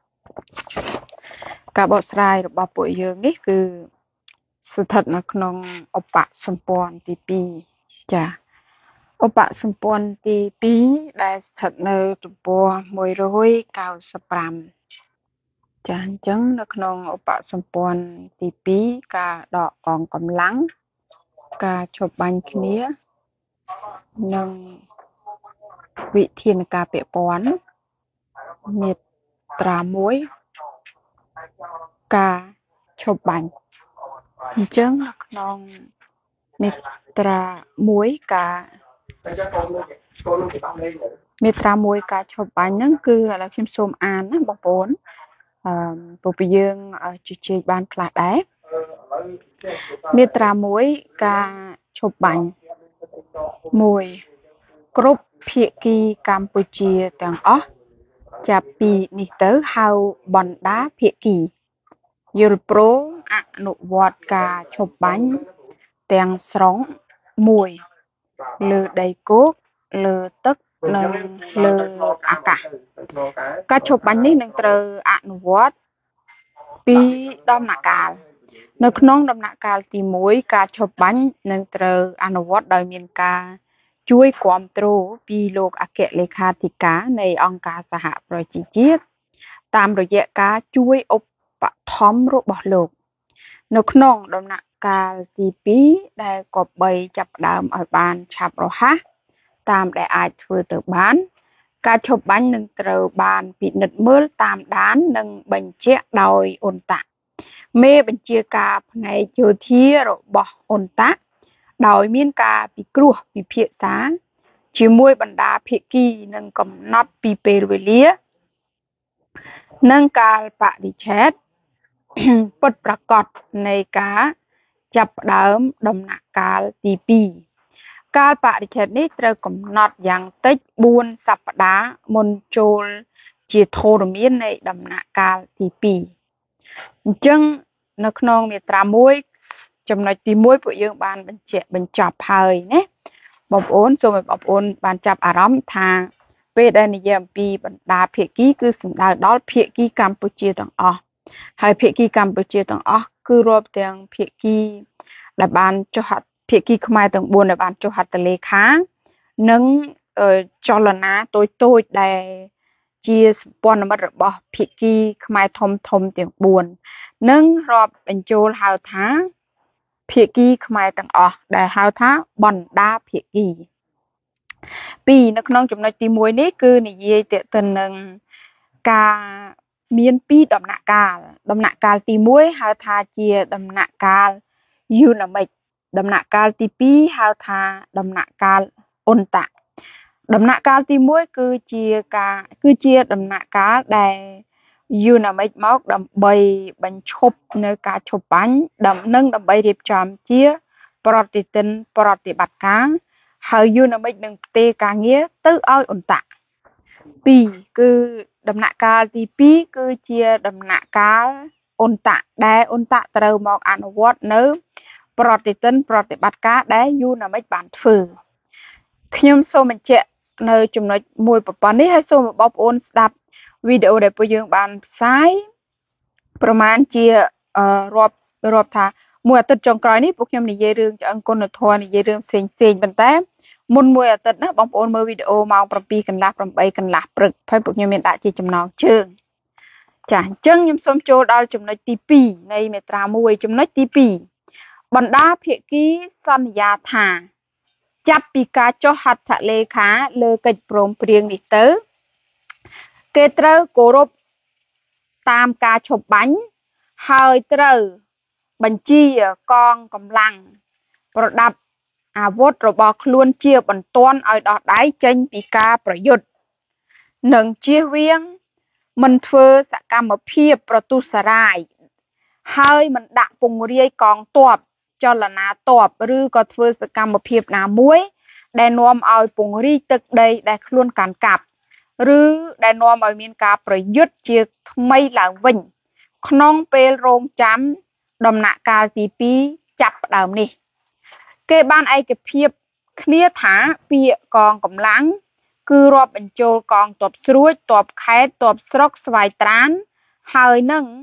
cả bọ sài rồi bọ bụi dương ấy cứ sự thật là không ốp bạ xung quanh tí pi chả ốp bạ xung quanh tí pi đây thật là tụ bò mùi rồi cao sụp ram chẳng chẳng nó không ốp bạ xung quanh tí pi cả đọ còn cầm lắng cả chụp bánh kia nâng vị thiên cả bệ bón miệt trà muối cả chụp bánh chẳng nó không miệt trà muối cả miệt trà muối cả chụp bánh nâng cứ là phim xôm an á bọc bốn bộ bây dương chú chế ban phạt đấy miệt trà muối cả chụp bánh mùi group phía kỳ Campuchia tiếng ó chạp bì nì tớ hào bọn đá phía kỳ Europro ạ nụ vọt cả chụp bánh tiếng sóng mùi lờ đầy cốt lờ tức lờ lờ ạ cả cả chụp bánh ní nâng tờ ạ nụ vọt bì đom nạ cà nơi nông đom nạ cà thì muối cả chụp bánh nâng tờ ạ nụ vọt đời miền caជួយគាំទ្រពីលោកអគ្គលេខាធិការនៃអង្គការសហប្រជាជាតិតាមរយៈការជួយឧបត្ថម្ភរបស់លោកនៅក្នុងដំណាក់កាលទីពីរដែលក៏បីចាប់ផ្ដើមឲ្យបានឆាប់រហ័សតាមដែលអាចធ្វើទៅបានការឈប់បាញ់នឹងត្រូវបានពិនិត្យមើលតាមដាននិងបញ្ជាក់ដោយអ៊ុនតាក់មេបញ្ជាការផ្នែកយោធារបស់អ៊ុនតាក់ដោយមានការពិគ្រោះពិភាក្សាជាមួយបណ្ដាភាគីនិងកំណត់ពីពេលវេលានិងកាលបរិច្ឆេទពិតប្រាកដនៃការចាប់ផ្ដើមដំណាក់កាលទីពីរកាលបរិច្ឆេទនេះត្រូវកំណត់យ៉ាងតិចបួនសប្តាហ៍មុនចូលជាធរមាននៃដំណាក់កាលទីពីរអញ្ចឹងនៅក្នុងមាត្រាមួយចំណុចទីមួយពួកយើងបានបញ្ជាក់បញ្ចប់ហើយណាបងប្អូនសូមឲ្យបងប្អូនបានចាប់អារម្មណ៍ថាពេលដែលនិយាយអំពីបណ្ដាភាគីគឺសំដៅដល់ភាគីកម្ពុជាទាំងអស់ហើយភាគីកម្ពុជាទាំងអស់គឺរាប់ទាំងភាគីដែលបានចុះហត្ថភាគីខ្មែរទាំងបួនដែលបានចុះហត្ថលេខានិង cho lần á tôi tôi để chia spon mất bỏ phía kia mai thông thông tiếng buồn nâng rọp bên chỗ hào thá phía kia mai tầng ở để hào thá bòn đa phía kia vì nó không chúng nó tìm mùi nế cư này gì tiện tình ca miên pi đầm nạ ca đầm nạ ca tìm mùi hào thá chia đầm nạ ca you là mịch đầm nạ ca tí pi hào thá đầm nạ ca ôn tạ đầm nạ ca tí mùi cứ chia ca cứ chia đầm nạ ca để you là mịch móc đầm bầy bánh chụp nơi ca chụp bánh đầm nâng đầm bầy điệp tràm chia proti tin proti bát cá hơi you là mịch nâng tê ca nghĩa tư ơi ôn tạ pi cứ đầm nạ ca tí pi cứ chia đầm nạ ca ôn tạ để ôn tạ từ một ăn vót nữa proti tin proti bát cá để you là mịch bản phừ khi nhom xô mình chạy nơi chúng nói mùi bọc bón này hay xô một bọc ôn đạp video để bây giờ bạn saiประมาณ chia rộp rộp thà mùi tật trong cái này bốc nhom này dây rương cho anh con được thua này dây rương xinh xinh bên té mùn mùi tật nó bọc ôn mơ video màu bọc pi cần lạp bọc bay cần lạp bực phải bốc nhom hiện đại chỉ chấm nón chương chả chân nhom xôm châu đo chấm nói tivi này mẹ tra mùi chấm nói tivi bọn đá phía ký son già thàจับปีกาโจหัดทะเลขาเลกิจโปร่งเปรียงนิเตอร์เกตร์โกรบตามกาฉบบัญเฮยเตอร์บัญชีกองกำลังประดับอาวุธระบบคล้วนเชียบรรทอนเอาดอกได้เจนปีกาประยุทธ์หนึ่งเชียเวียงมันเฟือสกรรมเพียบประตูสลายเฮยมันดักปงเรียกองตัวcho là na tọp rư có thưa sự cam một hiệp na muối để nôm ao bùng ri tức đây để luôn cản cạp rư để nôm ao miền càประยุทธ์chia mây là vinh non pe rôm chấm đầm nạ cà tí pi chập đào nè cái ban ai cái hiệp kia thả bịa còn cầm láng cứ rọp bên châu còn tọp suối tọp khai tọp sọc vài trán hơi nâng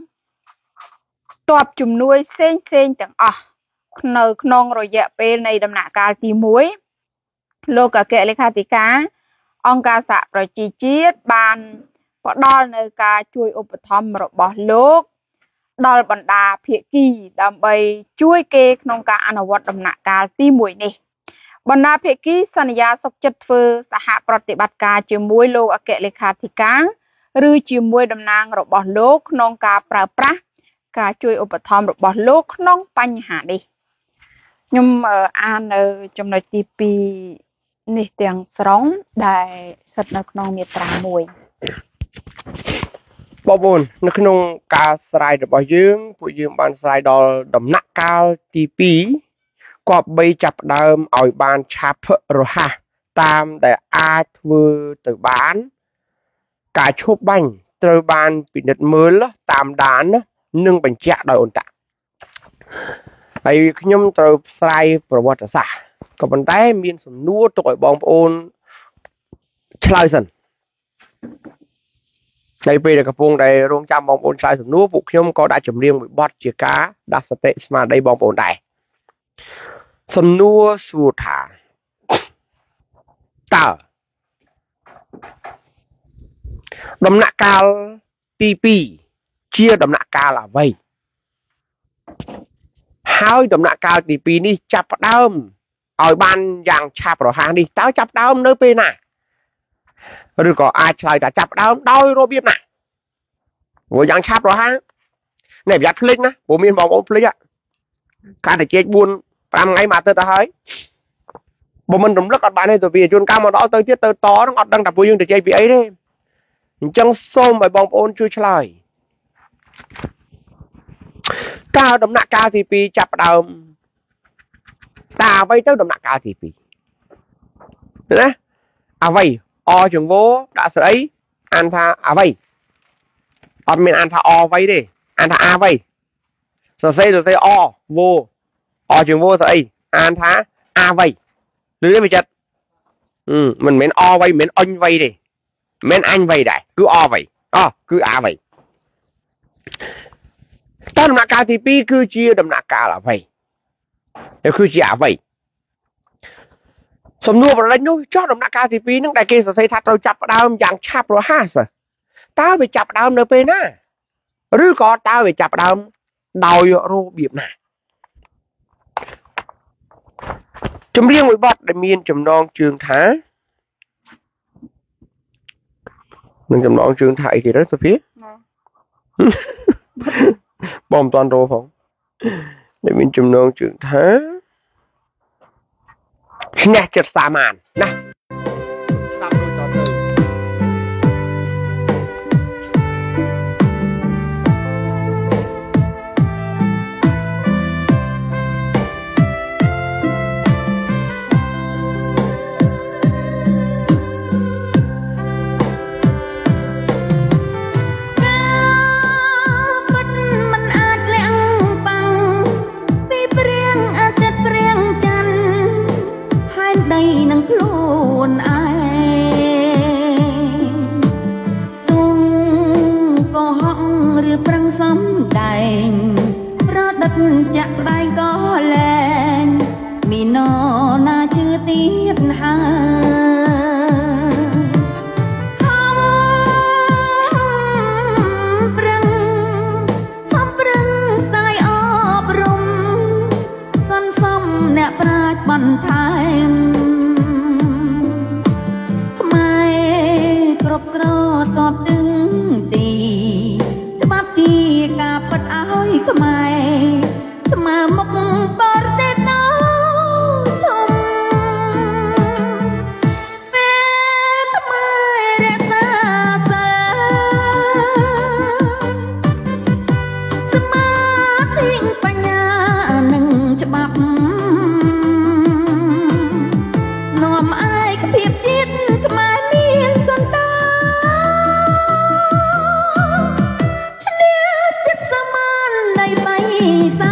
tọp chùm nuôi sen sen chẳng à nơi non rồi dạ pe này đầm nạ cà tí muối lô cả kệ lấy khá tí cá ông ca sạ rồi chi chiết bàn có đo nơi ca chui ốp thom rồi bỏ lốt đo bần đà phía kỳ đầm bầy chui kê non ca ăn ở đầm nạ cà tí muối này bần đà phía kỳ sân gia sốc chất phơ xã hạ proti bát ca chiều muối lô ở kệ lấy khá tí cá rư chiều muối đầm nang rồi bỏ lốt non ca pra pra ca chui ốp thom rồi bỏ lốt non panh hạ đi nhưng mà anh ở trong nơi tivi này tiếng sóng đại sật nó non miệt trà mùi bao bồn nó không cá sài được bao dương phụ dương ban sài đò đầm nặng cao tivi có bay chập đơm ỏi ban chạp rồi ha tam để ai vừa từ bán cả chốt bánh từ ban bị đứt mưa lắm tam đán nâng bánh chạ đòi ổn tạmไอ้ขยมตรสไลประวัติศาสตร์ก็เป็นแต่มีสมนู้ตัวบองโอนชลายสันในปีเด็กกระพงในโรงจำบองโอนชลายสมนู้พวกขยมก็ได้จำเรียงวิบัติเจียก้าดัสเตสมาได้บองโอนได้สมนู้สูถาตาดำนักกาลตีปีเชี่ยดำนักกาลอะไรhai đầm nạ cao thì pi đi chập đơm ở ban dạng chập rồi hàng đi tao chập đơm nơi pe nè rồi có ai chơi đã chập đơm đôi rồi biết nè rồi dạng chập rồi hàng này giặt phình nè bộ miền bóng ốp phình á cả để chết buồn làm ngay mà tôi ta thấy bộ mình đúng rất là bạn này tôi vì chôn cao mà đó tôi tiết tôi to nó ngọt đang đập vui dương để chơi bị ấy đấy chân xôm bài bóng ôn chưa chơi cao đầm nạ cao thì pi chập đầm ta vây tới đầm nạ cao thì pi nè à vây o trường vô đã sợ ấy an tha à vây ở miền an tha o vây đi an tha a vây sợ xây rồi xây o vô o trường vô sợ ấy an tha a vây lưới mày chặt ừ mình miền o vây miền anh vây đi miền anh vây đại cứ o vây o cứ a vây ta đầm nạ cao thì pi cứ chia đầm nạ cao là vậy nếu cứ chia vậy សំណួរប្រឡែងនោះចោះដំណាក់កាលទីពីរហ្នឹងដែលគេសរសេរថាត្រូវចាប់ផ្ដើមយ៉ាងឆាប់រហ័សតើវាចាប់ផ្ដើមនៅពេលណាឬក៏តើវាចាប់ផ្ដើមដោយរបៀបណាចម្រៀងមួយបទដែលមានចំណងជើងថានឹងចំណងជើងថាអីគេទៅសូហ្វីបងមិនតាន់រកផងដែលមានចំណងជើងថាឈ្នះចិត្តសាមញ្ញណាស្ដាប់ដូចតទៅចាក់ស្ដែងក៏លែងមាននរណាជឿទៀតហើយប្រឹងខំប្រឹងស្ដាយអប់រំសន្សំអ្នកប្រាជ្ញបន្ថែមខ្មែរគ្រប់ស្រទាប់ទឹងទីច្បាប់ជាការពិតឲ្យខ្មែរស្មើមុខបរទេសណោធំពេលខ្មែររក្សាសិលសមាធិបញ្ញានិងច្បាប់នាំឯកភាពជាតិខ្មែរមានសន្តាឈ្នះចិត្តសាមញ្ញនៃបៃសា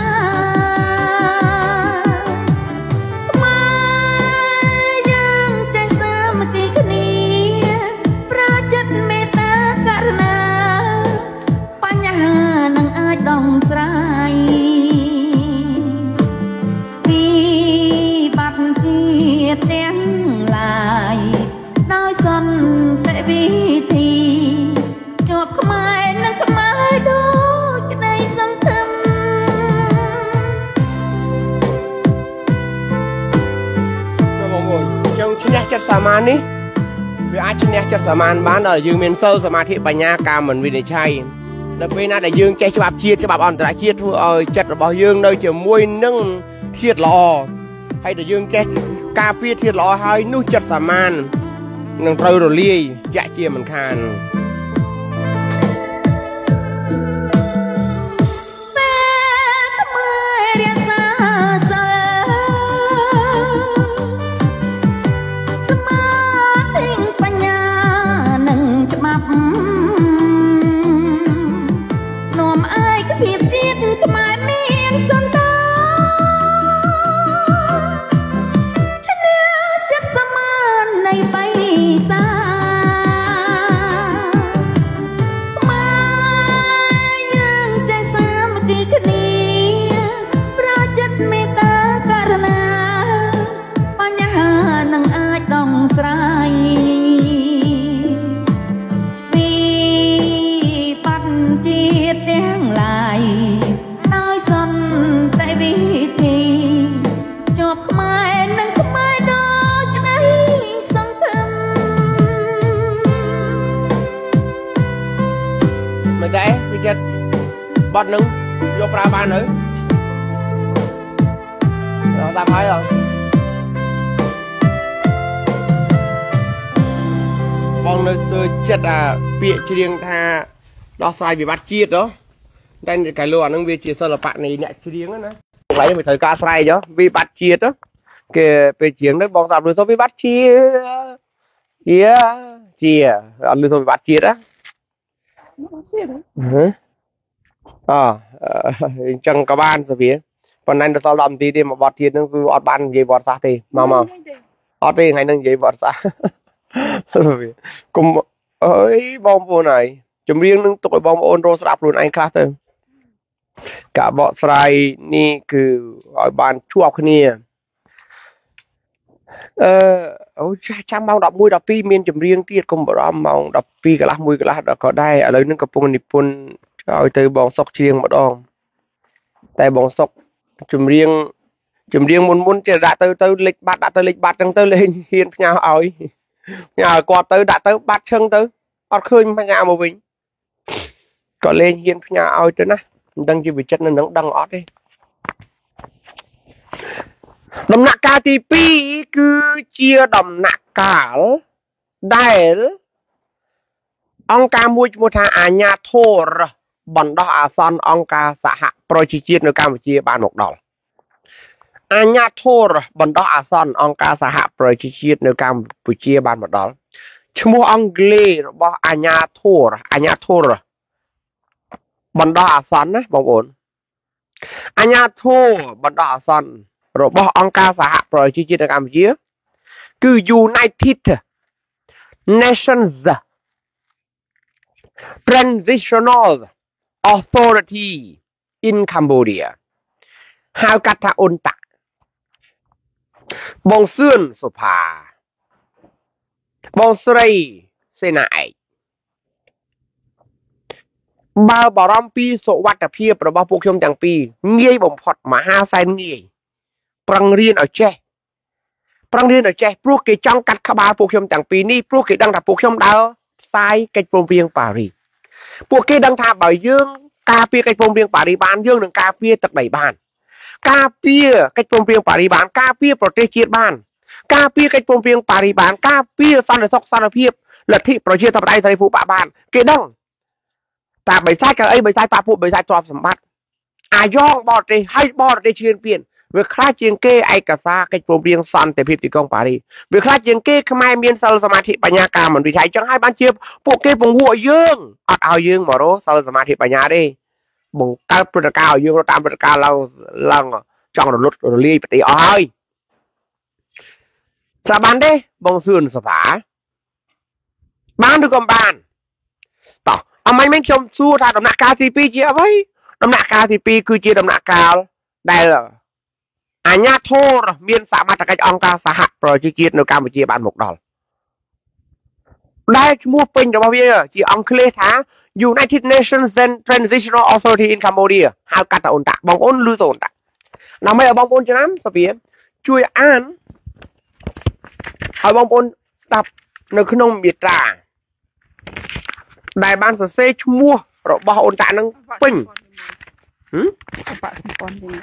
ចិត្តសាមញ្ញនេះវាអាចឈ្នះចិត្តសាមញ្ញបានដល់យើងមានសិលសមាធិបញ្ញាការមិនវិនិច្ឆ័យនៅពេលណាដែលយើងចេះច្បាប់ជាតិច្បាប់អន្តរជាតិធ្វើឲ្យចិត្តរបស់យើងនៅជាមួយនឹងធាតុល្អហើយដែលយើងចេះការពារធាតុល្អហើយនោះចិត្តសាមញ្ញនឹងត្រូវរលាយជាក់ជាមិនខានបត់នឹងយកប្រើបានទៅដល់តាមហើយអត់បងនៅស្ទើរចិត្តអាពាក្យច្រៀងថាដោះស្រាយវិបត្តិជាតិហ៎តែកាលលោកអានឹងវាជាសិល្បៈនៃអ្នកច្រៀងណាកន្លែងវាត្រូវការស្រែកហ៎វិបត្តិជាតិគេពេលច្រៀងទៅបងស្ដាប់លឺទៅវិបត្តិជាតិជាជាអត់លឺទៅវិបត្តិជាតិណាហ៎អអញ្ចឹងក៏បានសភាប៉ុន្តែដល់ដល់10នាទីទៀតមកបត់ទៀតហ្នឹងគឺអត់បាននិយាយវត្តសាសទេមកមកអត់ទេថ្ងៃហ្នឹងនិយាយវត្តសាសគុំអើយបងប្អូនហើយចម្រៀងនឹងទុកឲ្យបងប្អូនរកស្ដាប់ខ្លួនឯងខ្លះទៅការបកស្រាយនេះគឺឲ្យបានជាប់គ្នា ờ ôi trăm mong đọc mùi đọc pi miền chùm riêng tiết cùng bảo mong đọc pi cái lá mùi cái lá đó có đây ở đây nó có pung nịp pun rồi từ bọn sọc chiêng mà đong tại bọn sọc chùm riêng chùm riêng muốn muốn chỉ đã tới tới lịch bát đã tới lịch bát chẳng tới lên hiên nhà ỏi nhà qua tới đã tới bát chân tới ọt khơi mà nhà một mình có lên hiên nhà ỏi tới nè đang chỉ bị chất nó đang ọt đi đầm nạc ca tí pi cứ chia đầm nạc cả đại ông ca mua một thằng à nhà thô bọn đó à son ông ca xã hạ project chiết nơi Campuchia bán một đòn à nhà thô bọn đó à son ông ca xã hạ project chiết nơi Campuchia bán một đòn mua ông gle bỏ à nhà thô à nhà thô bọn đó à son á bọn ổn à nhà thô bọn đó à son rồi bỏ ông ca xã hạ project chiết nơi Campuchia cứ United Nations Transitional Authority in Cambodia ហៅកាត់ថាអ៊ុនតាបងសឿនសុផាបងស្រីសេនាឯកបើបារម្ភពីសុវត្ថិភាពរបស់ពួកខ្ញុំទាំងពីរងាយបំផុតមហាសែនងាយប្រឹងរៀនឲ្យចេះប្រឹងរៀនឲ្យចេះព្រោះគេចង់កាត់ក្បាលពួកខ្ញុំទាំងពីរនេះព្រោះគេដឹងថាពួកខ្ញុំដើរផ្សាយកិច្ចព្រមព្រៀងប៉ារីសពួកគេដឹងថាបើយើងការពារកិច្ចព្រមព្រៀងប៉ារីសបានយើងនឹងការពារទឹកដីបានការពារកិច្ចព្រមព្រៀងប៉ារីសបានការពារប្រទេសជាតិបានការពារកិច្ចព្រមព្រៀងប៉ារីសបានការពារសន្តិសុខសន្តិភាពលទ្ធិប្រជាធិបតេយ្យសេរីភូប៉ាបានគេដឹងតែបិសាចក៏អីបិសាចប៉ាពួកបិសាចទ្រព្យសម្បត្តិអាយ៉ងបរទេសហើយបរទេសឈ្លានពានវាខ្លាចជាងគេឯកសារកិច្ចព្រមព្រៀងសន្តិភាពទីក្រុងប៉ារីសវាខ្លាចជាងគេខ្មែរមានសិលសមាធិបញ្ញាការមិនវិថីចឹងហើយបានជាពួកគេពង្រួលយើងអត់ឲ្យយើងមករកសិលសមាធិបញ្ញាទេបង្កើតព្រឹត្តិការណ៍ឲ្យយើងរត់តាមព្រឹត្តិការណ៍ឡើងឡើងចង់រលត់រលាយប្រទេសអស់ហើយសាបានទេបងសឿនសភាបានឬក៏បានតោះអមមិនមិនខ្ញុំសួរថាដំណាក់កាលទីពីរជាអ្វីដំណាក់កាលទីពីរគឺជាដំណាក់កាលដែលអាញាធរមានសមត្ថកិច្ចអង្គការសហប្រជាជាតិនៅកម្ពុជាបានមកដល់ដែលឈ្មោះពេញរបស់វាជាអង់គ្លេសថា United Nations Transitional Authority in Cambodia ហៅកាត់ថាអ៊ុនតាបងប្អូនឮសូនតាដើម្បីឲ្យបងប្អូនចំណាំសាភាជួយអានឲ្យបងប្អូនស្ដាប់នៅក្នុងមាត្រាដែលបានសរសេរឈ្មោះរបស់អ៊ុនតានឹងពេញហឹមឧបសម្ព័ន្ធទី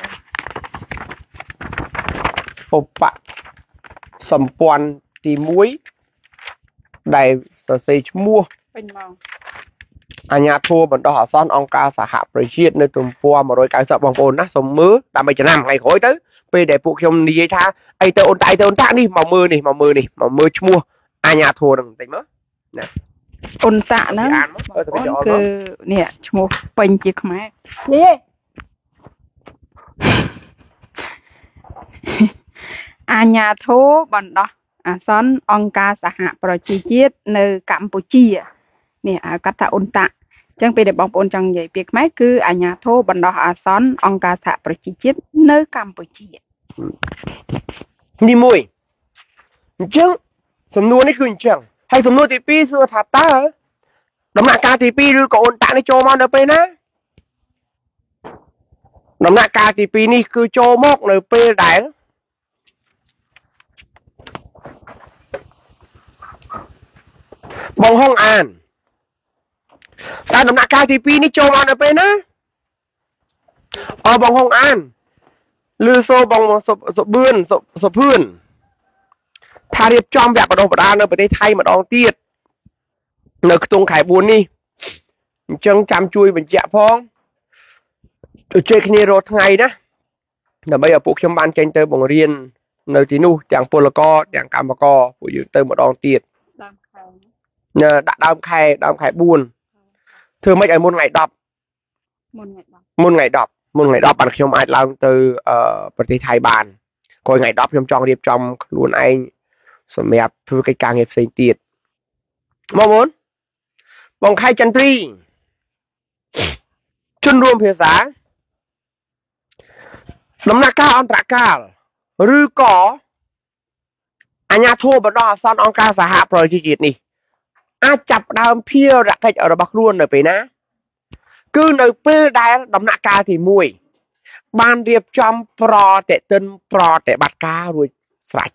ឧបសម្ព័ន្ធទីមួយដែលសរសេរឈ្មោះពេញមកអញ្ញាធัวបណ្ដោះអាសន្នអង្គការសហប្រជាជាតិនៅទំព័រmột trăm chín mươiបងប្អូនណាសូមមើលដើម្បីចំណាំថ្ងៃក្រោយទៅពេលដែលពួកខ្ញុំនិយាយថាអីទៅអូនតាអីទៅអូនតានេះមកមើលនេះមកមើលនេះមកមើលឈ្មោះអញ្ញាធัวនឹងបន្តិចមើលណាអូនតាហ្នឹងគឺនេះឈ្មោះពេញជាខ្មែរនេះអញ្ញាធัวបណ្ដោះអាសន្នអង្គការសហប្រជាជាតិនៅកម្ពុជានេះហៅកាត់ថាអ៊ុនតាចឹងពេលដែលបងប្អូនចង់និយាយពាក្យខ្មែរគឺអាជ្ញាធរបណ្ដោះអាសន្នអង្គការសហប្រជាជាតិនៅកម្ពុជានេះមួយអញ្ចឹងសំណួរនេះគឺអញ្ចឹងហើយសំណួរទីពីរសួរថាតើដំណាក់កាលទីពីរឬក៏អ៊ុនតានេះចូលមកនៅពេលណាដំណាក់កាលទីពីរនេះគឺចូលមកនៅពេលដែលបងហុងអានតែដំណាក់កាលទីពីរនេះចូលមកនៅពេលណាអើបងហុងអានលឺសូបងសុបឿនសុភឿនថារៀបចំវគ្គបណ្ដុះបណ្ដាលនៅប្រទេសថៃម្ដងទៀតនៅខ្ទង់ខែបួននេះអញ្ចឹងចាំជួយបញ្ជាក់ផងជួយគ្នារាល់ថ្ងៃណាដើម្បីឲ្យពួកខ្ញុំបានចេញទៅបង្រៀននៅទីនោះទាំងពលករទាំងកម្មករពួកយើងទៅម្ដងទៀតដើមខែដាក់ដើមខែដើមខែបួនធ្វើម៉េចឲ្យមុនថ្ងៃដប់មុនថ្ងៃដប់មុនថ្ងៃដប់មុនថ្ងៃដប់បានខ្ញុំអាចឡើងទៅប្រទេសថៃបានក្រោយថ្ងៃដប់ខ្ញុំចង់រៀបចំខ្លួនឯងសម្រាប់ធ្វើកិច្ចការងារផ្សេងទៀតបងប្អូនបងខៃចន្ទ្រីជនរួមភាសាដំណាក់កាលអន្តរកាលឬក៏ anh nhà thua bật đo son ông ca xã hạ rồi chi chịt nè ai chập đào phiêu ra cái ở bắc luôn ở bên á cứ nơi phê đai đầm nạ ca thì mùi ban điệp trong pro tệ tân pro tệ bát ca rồi sạch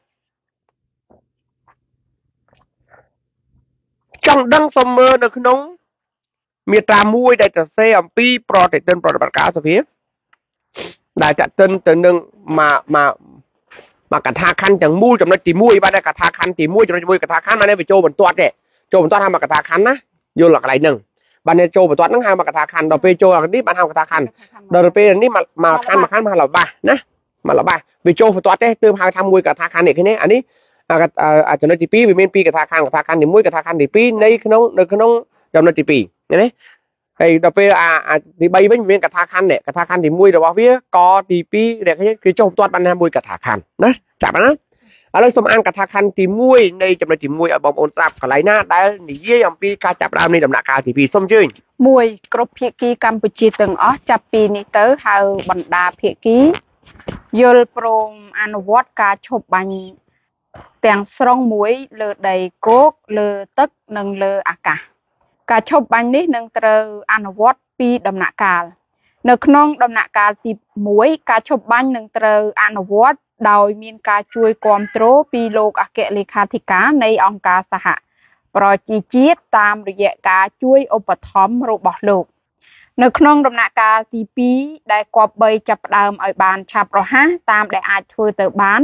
trong đăng sông mơ được nóng miệt trà mùi đại tờ xe ẩm pi pro tệ tân pro tệ bát ca sao phía đại tệ tân từ nâng mà mà mà cả tha khăn chẳng mùi trong nó chỉ mùi ba đây cả tha khăn chỉ mùi trong nó mùi cả tha khăn mà đây phải trâu bẩn toát đấy trâu bẩn toát hay mà cả tha khăn á vô là cái này nâng bạn này trâu bẩn toát nó hai mà cả tha khăn đòi pe trâu là cái bạn hai cả tha khăn đòi pe là ní mà mà khăn mà khăn mà là ba nè mà là ba vì trâu bẩn toát đấy từ hai tham mùi cả tha khăn này cái này anh ấy à à à cho nó chỉ pi vì men pi cả tha khăn cả tha khăn thì mùi cả tha khăn thì pi đây cái nó đây cái nó trong nó chỉ pi này hay đòi pe à à thì bay với men cả tha khăn này cả tha khăn thì mùi rồi bao phía co thì pi để cái cái trâu toát bạn hai mùi cả tha khăn đấy chả bạn đó ở đây xong ăn cả thà khăn thì muôi đây chậm lại thì muôi ở bóng ôn sạp cả lấy na đã nỉ dê ông pi ca chập đam này đầm nạ ca thì pi xong chơi muôi cướp phía kia Campuchia từng ó chập pi này tới hào bận đà phía kia yul prom an vót ca chụp bánh tiền song muối lơ đầy cốt lơ tất nâng lơ à cả ca chụp bánh này nâng tơ an vót pi đầm nạ ca nâng non đầm nạ ca thì muối ca chụp bánh nâng tơ an vótដោយមានការជួយគាំទ្រពីលោកអគ្គលេខាធិការនៃអង្គការសហប្រជាជាតិតាមរយៈការជួយឧបត្ថម្ភរបស់លោកនៅក្នុងដំណាក់កាលទីពីរដែលគប្បីចាប់ផ្ដើមឲ្យបានឆាប់រហ័សតាមដែលអាចធ្វើទៅបាន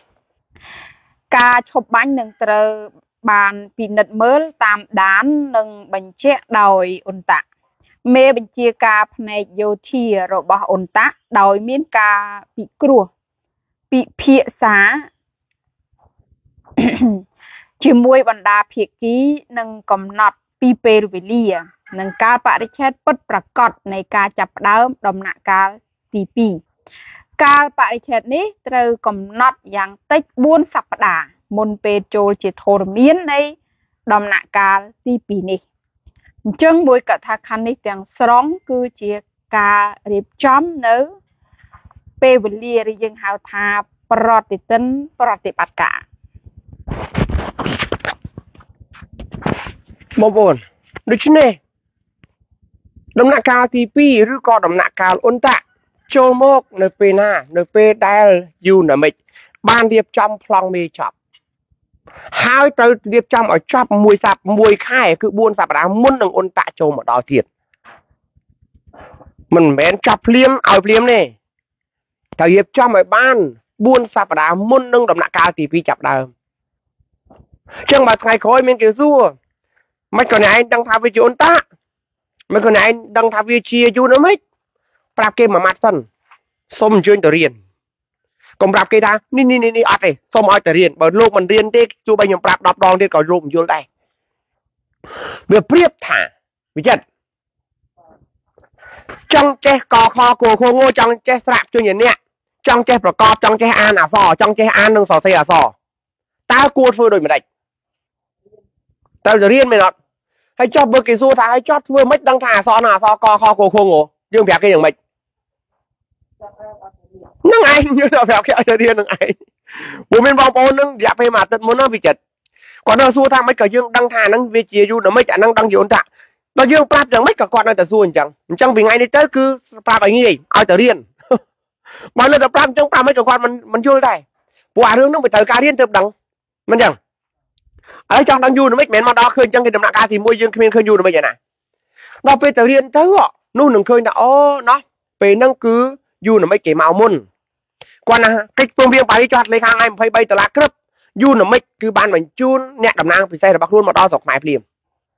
ការឈប់បាញ់នឹងត្រូវបានពិនិត្យមើលតាមដាននិងបញ្ជាក់ដោយអ៊ុនតាក់មេបញ្ជាការផ្នែកយោធារបស់អ៊ុនតាក់ដោយមានការពិគ្រោះពិភាក្សាជាមួយបណ្ដាភាគីនិងកំណត់ពីពេលវេលានិងការបរិច្ឆេទពិតប្រាកដនៃការចាប់ផ្ដើមដំណាក់កាលទីពីរកាលបរិច្ឆេទនេះត្រូវកំណត់យ៉ាងតិចបួនសប្តាហ៍មុនពេលចូលជាធរមាននៃដំណាក់កាលទីពីរនេះអញ្ចឹងមួយកថាខណ្ឌនេះទាំងស្រុងគឺជាការរៀបចំនៅពេលវេលាឬយើងហៅថាប្រតិទិនប្រតិបត្តិការបងប្អូនដូច្នេះដំណាក់កាលទីពីរឬក៏ដំណាក់កាលអ៊ុនតាក់ចូលមកនៅពេលណានៅពេលដែលយូណាមិកបានរៀបចំប្លង់មេចប់ហើយត្រូវរៀបចំឲ្យចប់មួយសប្តាហ៍មួយខែគឺបួនសប្តាហ៍មុននឹងអ៊ុនតាក់ចូលមកដល់ទៀតមិនមែនចប់ភ្លាមឲ្យភ្លាមទេត្រូវរៀបចំឲ្យបានបួនសប្តាហ៍មុននឹងដំណាក់កាលទីពីរចាប់ដើមអញ្ចឹងបើថ្ងៃក្រោយមានគេសួរមិនក៏អ្នកឯងដឹងថាវាជាអ៊ុនតាក់មិនក៏អ្នកឯងដឹងថាវាជាយូណាមិកប្រាប់គេមួយម៉ាត់សិនសុំអញ្ជើញទៅរៀនកុំប្រាប់គេថានេះនេះនេះអត់ទេសុំឲ្យទៅរៀនបើលោកមិនរៀនទេទោះបីខ្ញុំប្រាប់ដប់ដងទៀតក៏លោកមិនយល់ដែរវាប្រៀបថាវិចិត្រចង់ចេះកខគោខងចង់ចេះស្រាក់ជួយអ្នកចង់ចេះប្រកបចង់ចេះអានអក្សរចង់ចេះអាននិងសរសេរអក្សរតើគួរធ្វើដូចម្ដេចតើទៅរៀនមែនអត់ហើយចប់បើគេសួរថាហើយចប់ធ្វើមិនដឹងថាអក្សរណាអក្សរកខគោខងយើងប្រាប់គេយ៉ាងម៉េចហ្នឹងឯងយើងប្រាប់គេឲ្យទៅរៀនហ្នឹងឯងព្រោះមានបងប្អូនហ្នឹងរយៈពេលមួយអាទិត្យមុនហ្នឹងវិចិត្រគាត់នៅសួរថាមិនក៏យើងដឹងថាហ្នឹងវាជាយូណាមិកអាហ្នឹងដឹងយូនតាដល់យើងប្រាប់យ៉ាងម៉េចក៏គាត់នៅតែសួរអញ្ចឹងអញ្ចឹងពីថ្ងៃនេះទៅគឺប្រាប់ឲ្យងាយឲ្យទៅរៀនបើនៅតែប្រាប់អញ្ចឹងប្រាប់មិនក៏គាត់មិនមិនយល់ដែរព្រោះអារឿងហ្នឹងវាត្រូវការរៀនទើបដឹងមិនអញ្ចឹងឥឡូវចង់ដឹងយូណាមិកមិនមែនមកដល់ឃើញអញ្ចឹងគេដំណាក់កាលទីមួយយើងគ្មានឃើញយូណាមិកឯណាដល់ពេលទៅរៀនទៅនោះនឹងឃើញថាអូណោះពេលហ្នឹងគឺយូណាមិកគេមកមុនគាត់ណាកិច្ចព្រមព្រៀងប៉ារីសចុះលេខាថ្ងៃម្ភៃបីដុល្លារក្រឹបយូណាមិកគឺបានបញ្ជូនអ្នកតំណាងពិសេសរបស់ខ្លួនមកដល់ស្រុកខ្មែរភ្លាម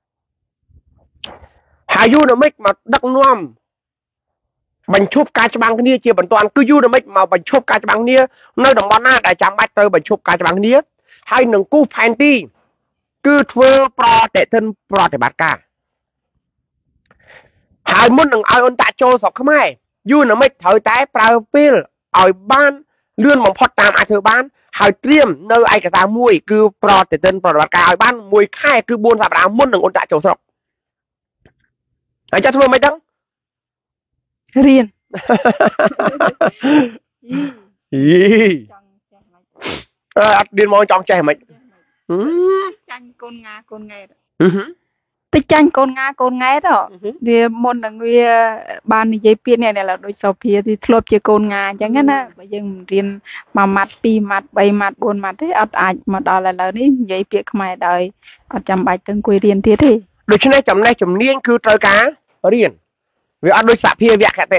ហើយយូណាមិកមកដឹកនាំបញ្ឈប់ការច្បាំងគ្នាជាបន្ទាន់គឺយូណាមិកមកបញ្ឈប់ការច្បាំងគ្នានៅតំបន់ណាដែលចាំបាច់ត្រូវបញ្ឈប់ការច្បាំងគ្នាហើយនឹងគូសផែនទីគឺធ្វើប្រតិទិនប្រតិបត្តិការហើយមុននឹងឲ្យអ៊ុនតាក់ចូលស្រុកខ្មែរយូណាមិកត្រូវតែប្រើពេលឲ្យបានលឿនបំផុតតាមអាចធ្វើបានហើយត្រៀមនៅឯកសារមួយគឺប្រតិទិនប្រតិបត្តិការឲ្យបានមួយខែគឺបួនសប្តាហ៍មុននឹងអ៊ុនតាក់ចូលស្រុកហើយចាធ្វើមិនដឹងរៀនយីអត់រៀនមកចង់ចេះហ្មងចាញ់កូនងាកូនង៉ែតតិចចាញ់កូនងាកូនង៉ែតវាមុននឹងវាបាននិយាយពាក្យនេះឡើយដូចសូភាទីធ្លាប់ជាកូនងាអញ្ចឹងណាបើយើងរៀនមួយម៉ាត់ពីរម៉ាត់បីម៉ាត់បួនម៉ាត់ទេអត់អាចមកដល់ឥឡូវនេះនិយាយពាក្យខ្មែរដោយអត់ចាំបាច់ទៅអង្គុយរៀនទៀតទេដូច្នេះចំណេះជំនាញគឺត្រូវការរៀនវាអត់ដូចសភាវគតិ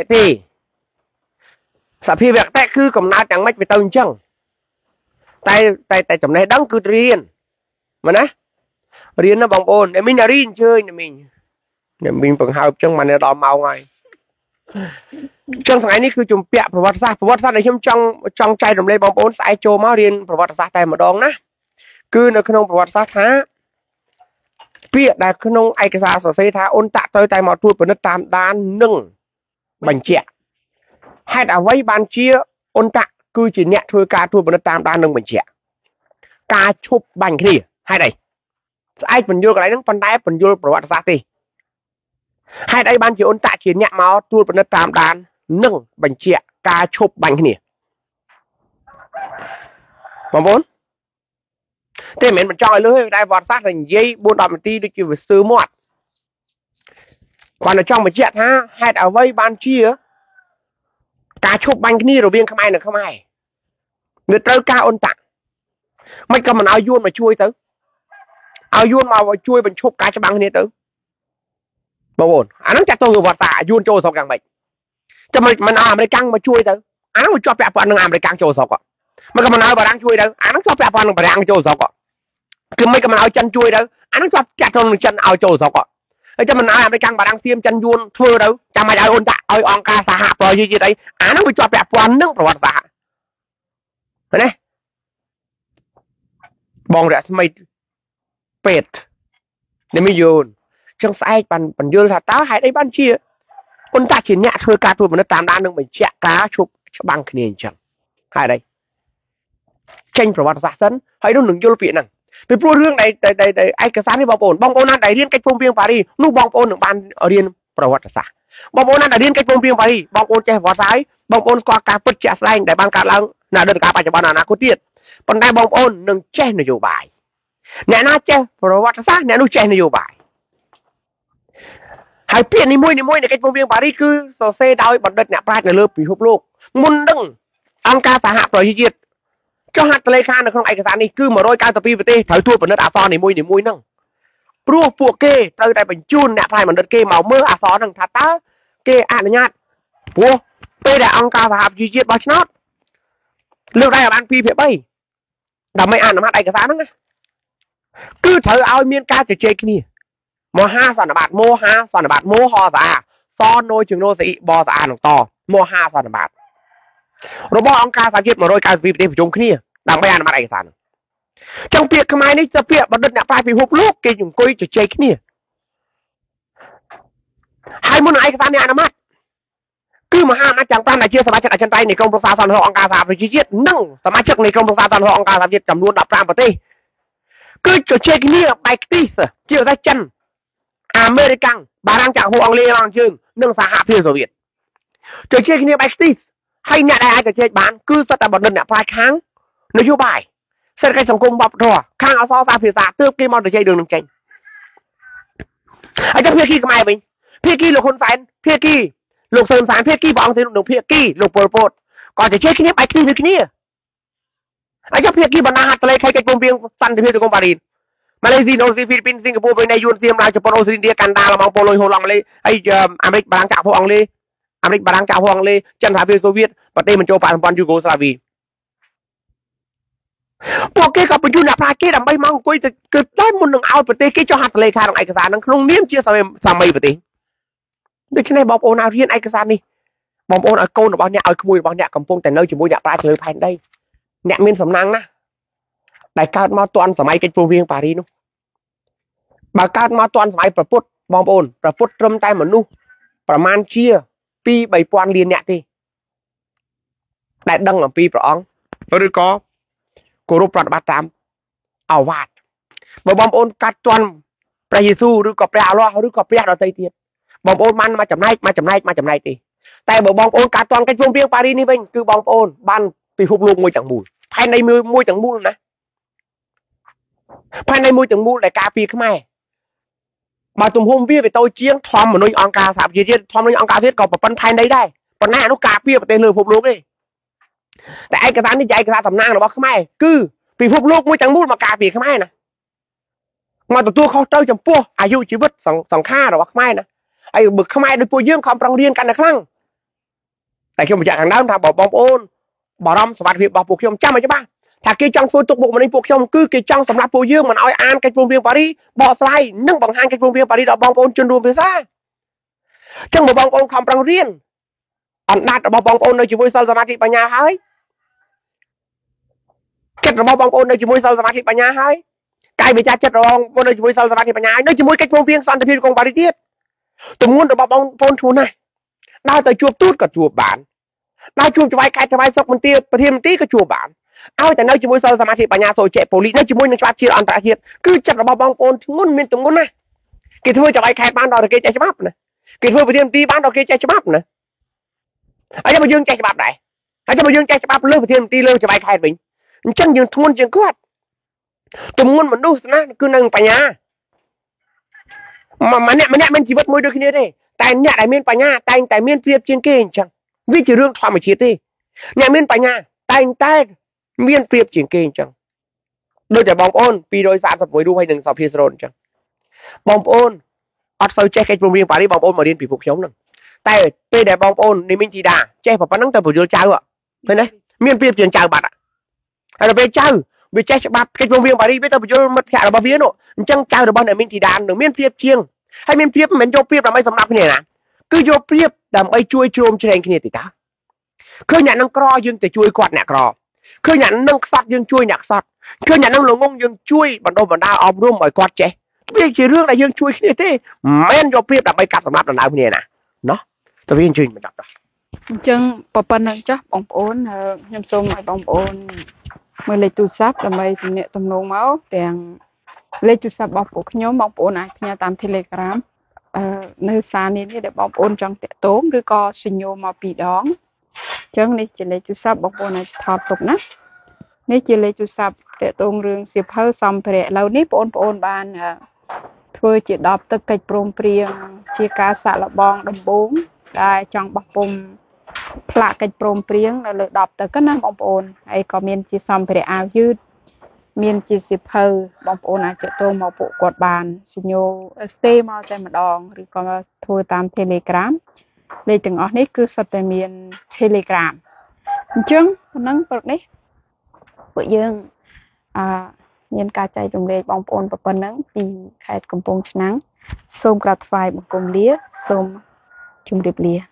ទេសភាវគតិគឺកំណើតយ៉ាងម៉េចវាទៅអញ្ចឹងតែតែតែចំណេះដឹងគឺរៀនមែនណារៀនណាបងប្អូនអ្នកមីងរៀនជើញអ្នកមីងអ្នកមីងបង្ហើបអញ្ចឹងមកដល់ម៉ោងហើយអញ្ចឹងថ្ងៃនេះគឺជំពាក់ប្រវត្តិសាស្ត្រប្រវត្តិសាស្ត្រដែលខ្ញុំចង់ចង់ចែករំលែកបងប្អូនស្អែកចូលមករៀនប្រវត្តិសាស្ត្រតែម្ដងណាគឺនៅក្នុងប្រវត្តិសាស្ត្រថាពាក្យដែលក្នុងឯកសារសរសេរថាអូនតាក់ត្រូវតែមកត្រួតពិនិត្យតាមដាននិងបញ្ជាក់ហេតុអ្វីបានជាអូនតាក់គឺជាអ្នកធ្វើការត្រួតពិនិត្យតាមដាននិងបញ្ជាក់ការឈប់បាញ់គ្នាហេតុអីស្អែកបញ្យល់កន្លែងហ្នឹងប៉ុន្តែបញ្យល់ប្រវត្តិសាស្ត្រទេហេតុអីបានជាអូនតាក់ជាអ្នកមកត្រួតពិនិត្យតាមដាននិងបញ្ជាក់ការឈប់បាញ់គ្នាបងប្អូនទេមិនមែនបញ្ចង់ឲ្យលឺទេតែប្រវត្តិសាស្ត្រតែនិយាយបួនដល់នាទីដូចជាវាស្ទើមាត់គាត់តែចង់បញ្ជាក់ថាហេតុអ្វីបានជាការឈប់បាញ់គ្នារវាងខ្មែរនិងខ្មែរវាត្រូវការអូនតាក់មិនក៏មិនឲ្យយួនមកជួយទៅឲ្យយួនមកជួយបញ្ឈប់ការច្បាំងគ្នាទៅបងប្អូនអាហ្នឹងចាត់ទៅប្រវត្តិសាស្ត្រយួនចូលស្រុកយ៉ាងម៉េចចាំមិនមិនឲ្យអាមេរិកមកជួយទៅអាហ្នឹងវាជាប់ពាក់ព័ន្ធនឹងអាមេរិកចូលស្រុកមិនក៏មិនឲ្យបារាំងជួយទៅអាហ្នឹងជាប់ពាក់ព័ន្ធនឹងបារាំងចូលស្រុកគឺមិនក៏មិនឲ្យចិនជួយទៅអាហ្នឹងជាប់ចាក់ទៅនឹងចិនឲ្យចូលស្រុកហើយចាំមិនឲ្យអាមេរិកបារាំងទៀមចិនយួនធ្វើទៅចាំមិនឲ្យអូនតាក់ឲ្យអង្គការសហប្រជាជាតិអីអាហ្នឹងវាជាប់ពាក់ព័ន្ធនឹងប្រវត្តិសាស្ត្រឃើញទេបងរស្មីពេទ្យនេះមានយូនចឹងស្អែកបានបញ្យល់ថាតើហេតុអីបានជាអូនតាជាអ្នកធ្វើការត្រួតពិនិត្យតាមដាននិងបញ្ជាក់ការឈប់ច្បាំងគ្នាអញ្ចឹងហេតុអីចេញប្រវត្តិសាស្ត្រសិនហើយនោះនឹងយល់ពាក្យហ្នឹងពីព្រោះរឿងដែលដែលឯកសារនេះបងប្អូនបងប្អូនណាដែលរៀនកិច្ចព្រមព្រៀងប៉ារីនោះបងប្អូននឹងបានរៀនប្រវត្តិសាស្ត្របងប្អូនណាដែលរៀនកិច្ចព្រមព្រៀងប៉ារីបងប្អូនចេះប្រវត្តិសាស្ត្រហើយបងប្អូនស្គាល់ការពិតជាក់ស្ដែងដែលបានកើតឡើងនៅអតីតកាលបច្ចុប្បន្នអនាគតទៀតប៉ុន្តែបងប្អូននឹងចេះនយោបាយអ្នកណាចេះប្រវត្តិសាស្ត្រអ្នកនោះចេះនយោបាយហើយពាក្យនីមួយនីមួយនៃកិច្ចព្រមព្រៀងប៉ារីគឺសរសេរដោយបណ្ឌិតអ្នកប្រាជ្ញនៅលើពិភពលោកមុននឹងអង្គការសហប្រជាជាតិចុះហត្ថលេខានៅក្នុងឯកសារនេះគឺមួយរយ九十ពីរប្រទេសត្រូវត្រួតពិនិត្យអក្សរនីមួយនីមួយហ្នឹងព្រោះពួកគេត្រូវតែបញ្ជូនអ្នកផ្នែកបណ្ឌិតគេមកមើលអក្សរហ្នឹងថាតើគេអនុញ្ញាតព្រោះពេលដែលអង្គការសហប្រជាជាតិបោះឆ្នោតលើកដៃឲ្យបានពីរភាគបីដើម្បីអនុម័តឯកសារហ្នឹងណាគឺត្រូវឲ្យមានការជជែកគ្នាមហាសន្និបាតមហាសន្និបាតមហោសាសណូជងណូសអ៊ីបសានឹងតមហាសន្និបាតរបស់អង្គការសហជាតិមួយរយ九十ពីរប្រទេសប្រជុំគ្នាដើម្បីអនុម័តឯកសារហ្នឹងចឹងពាក្យខ្មែរនេះជាពាក្យបណ្ឌិតអ្នកប្រាជ្ញពិភពលោកគេអង្គុយជជែកគ្នាហើយមុននឹងឯកសារនេះអនុម័តគឺមហាអំណាចទាំងប្រាំដែលជាសមាជិកអចិន្ត្រៃយ៍នៃក្រុមប្រឹក្សាសន្តិសុខអង្គការសហប្រជាជាតិនិងសមាជិកនៃក្រុមប្រឹក្សាសន្តិសុខអង្គការសហជាតិចំនួនដប់ប្រាំប្រទេសគឺជជែកគ្នាបែកខ្ទិសជាពិសេសចិនអាមេរិកបារាំងចក្រភពអង់គ្លេសឡើងជើងនិងសហភាពសូវៀតជជែកគ្នាបែកខ្ទិសហើយអ្នកដែលអាចជជែកបានគឺសិតតែបណ្ឌិតអ្នកប្រាជ្ញខាងនយោបាយសេដ្ឋកិច្ចសង្គមវប្បធម៌ខាងអក្សរសាស្ត្រភាសាទើបគេមកជជែករឿងនឹងចេញហើយចាំភាគីខ្មែរវិញភាគីលោកហ៊ុនសែនភាគីលោកសឿនសានភាគីព្រះអង្គទីនោះភាគីលោកប៉ុលពតក៏ជជែកគ្នាបែកខ្ទិសដូចគ្នាហើយចាំភាគីបណ្ដាហត្ថលេខីកិច្ចព្រមព្រៀងសន្តិភាពសង្គមប៉ារីសម៉ាឡេស៊ីឥណ្ឌូនេស៊ីហ្វីលីពីនសិង្ហបុរីប្រ៊ុយណេយួនសៀមឡាវជប៉ុនអូស្ត្រាលីកាណាដាឡម៉ង់ប៉ូឡូញហូឡង់លេហើយអាមេរិកបារាំងចក្រភពអង់គ្លេសអាមេរិកបារាំងចក្រភពអង់គ្លេសចិនសហភាពសូវៀតប្រទេសមិនចូលបកសម្ព័ន្ធយូហ្គោស្លាវីពួកគេក៏បញ្ជូនអ្នកប្រាជ្ញគេដើម្បីមកអង្គុយគឺតែមុននឹងឲ្យប្រទេសគេចុះហត្ថលេខាក្នុងឯកសារនឹងក្នុងនាមជាសាមីប្រទេសដូច្នេះបងប្អូនឲ្យរៀនឯកសារនេះបងប្អូនឲ្យកូនរបស់អ្នកឲ្យក្មួយរបស់អ្នកកំពុងតែនៅជាមួយអ្នកប្រាជ្ញលើផែនដីអ្នកមានសំណាងណាស់ដែលកើតមកតាន់សម័យកិច្ចព្រមព្រៀងប៉ារីសនោះបើកើតមកតាន់សម័យប្រពុតបងប្អូនប្រពុតត្រឹមតែមនុស្សប្រមាណជាពីរបីពាន់លានអ្នកទេដែលដឹងអំពីព្រះអង្គឬក៏គោរពប្រតិបត្តិតាមឱវាទបើបងប្អូនកាត់តាន់ព្រះយេស៊ូវឬក៏ព្រះអាឡោះឬក៏ព្រះដទៃទៀតបងប្អូនបានមកចំណែកមកចំណែកមកចំណែកទេតែបើបងប្អូនកាត់តាន់កិច្ចព្រមព្រៀងប៉ារីសនេះវិញគឺបងប្អូនបានពិភពលោកមួយទាំងមូលภายในมือมวยต่างมูลนะภายในมวยต่างมูลแต่กาปีขึ้นมาบาตุ่มหุ่มวิ่งไปโตเชียงทอมเหมือนนองกาสามเชียทอมนองกาเทียก็ปนภายในได้ปนหน้านุกาเปียไปเตะเลยพวกลูกเลยแต่ไอ้กระทานนี่ใจกระทานสำนักหรือว่าขึ้นมาคือปีพวกลูกมวยต่างมูลมากาปีขึ้นมานะมาตัวตัวเขาเจ้าจำพวกอายุชีวิตสองสองข้าหรือว่าขึ้นมานะไอ้บึกขึ้นมาโดยปูเยื่อความปรองเรียนกันนะครั้งแต่khi màจากทางด้านทางบอกบอมโอนบอรอมสวัสดิ์บอกพวกชมจ้ามาใช่ปะถ้าเกี่ยจังฟูตุกบุกมันในพวกชมคือเกี่ยจังสำหรับพวกยื่อมันเอาอ่านกันพวกเพียงปารีบอกสไลนึ่งบังหันกันพวกเพียงปารีดอกบอมโอนจนรวมไปซะจังบอกบอมโอนคำปรางเรียนอันนัดบอกบอมโอนในจิบุยสมาธิปัญญาหายเจ็ดบอกบอมโอนในจิบุยสมาธิปัญญาหายกายวิจารเจ็ดบอกโอนในจิบุยสมาธิปัญญาในจิบุยกันพวกเพียงสันติพิกองปารีเทียตุ่มงุนบอกบอมโอนชูน่ะได้แต่จูบตูดกับจูบบานได้จูบจะไว้ใครจะไว้ซกมันเตี้ยประเทศมันตี้ก็จูบบานเอาแต่เนื้อจิมวยสมาธิปัญญาโซเจโพลีเนื้อจิมวยนึกชอบเชียร์อันตรายเทียคือจับระบบบองโอนงุ่นมีตุ่มงุ่นนะกิจทั่วจะไว้ใครบ้านเราเกจใจฉบับนะกิจทั่วประเทศมันตี้บ้านเราเกจใจฉบับนะไอ้จะมายืนใจฉบับไหนไอ้จะมายืนใจฉบับเรื่องประเทศมันตี้เรื่องจะไว้ใครเป็นจังยืนทุ่นจังกวดตุ่มงุ่นมันดูสินะคือนั่งปัญญามันเนี่ยมันเนี่ยมันชีวิตมวยด้วยขี้เนี่ยแต่เนี่ยแต่เมียนปัญญาแต่แต่เมียนเปรียบเชียงเก่งจังวิจิเรื่องความมันชีวิตเนี่ยเมียนปัญญาแต่แต่เมียนเปรียบเชียงเก่งจังโดยแต่บองโอนปีโดยสารสับมวยดูให้หนึ่งสอบพิสโรนจังบองโอนอัดเซอร์เจ๊ให้โรงเรียนปารีบองโอนมาเรียนปีพวกชงนั่งแต่ปีแต่บองโอนในมินจีดาเจ๊พอปนังแต่ผู้เจอเจ้าอ่ะเห็นไหมเมียนเปรียบเชียงเจ้าบัดอ่ะเราไปเจ้าไปเจ๊ฉบับให้โรงเรียนปารีไปแต่ผู้เจอมัดแขกเราบาเวียนอ่ะจังเจ้าเดี๋ยวบอลในมินจีดาหนึ่งเมียนเปรียบเชียงให้เมียนเปรียบเหมือนโยเปรียบเราไม่สำนักเนี่ยนะคือโยเปรียบแต่ไม่ช่วยโจมเชงขี้เนี่ยติดตาคืออย่างนั่งกรอยังแต่ช่วยกอดเนี่ยกรอคืออย่างนั่งซัดยังช่วยหนักซัดคืออย่างนั่งหลงงยังช่วยบรรดาบรรดาออมร่วมบ่อยกอดเจ๊ไม่ใช่เรื่องอะไรยังช่วยขี้เนี่ยที่แม่นโยเปรียบแต่ไม่กัดสำนักเราเนี่ยนะเนาะตัวพี่จริงมันดับได้จังปปนังจ้ะบองโอนเออยำทรงไอ้บองโอนเมื่อเลยจุดซับทำไมเนี่ยตำนงเมาแต่งเลยจุดซับบอกพวกย้อมบองโอนอ่ะพญาตามเทเลกราฟเอ่อในสารนี้เดี๋ยวบองโอนจังเตะโต้งหรือก็สิญโยมาปีดองจังนี่จะเลยจุดซับบองโอนอ่ะถอดตกนะนี่จะเลยจุดซับเตะตรงเรื่องเสียบเพิ่มซ้ำเพลเหล่านี้ปนปนบานอ่ะเพื่อจะดับตะไคร้โปร่งเปรียงเชียกาสารบองดมบงได้จังบักปมพละไก่โปร่งเปรียงแล้วเลยดับตะก็นั่งบองโอนไอ้ก็มีนจีซ้ำเพลอายืดมีนจีสิบเพิ่มบองโอนอาจจะตรงมาปกดบานสิญโยสเตย์มาใจมาดองหรือก็โทรตามเทเลกราฟเลยถึงอ๋อนี่คือสเตมีนเทเลกราฟจังนั่งปกนี้เปิดยังอ่าเงินการใจตรงเลยบองโอนปปนังปีไข่กำปงชนังส้มกระไฟบงกลมเลี้ยส้มจุ่มเรียบเลี้ย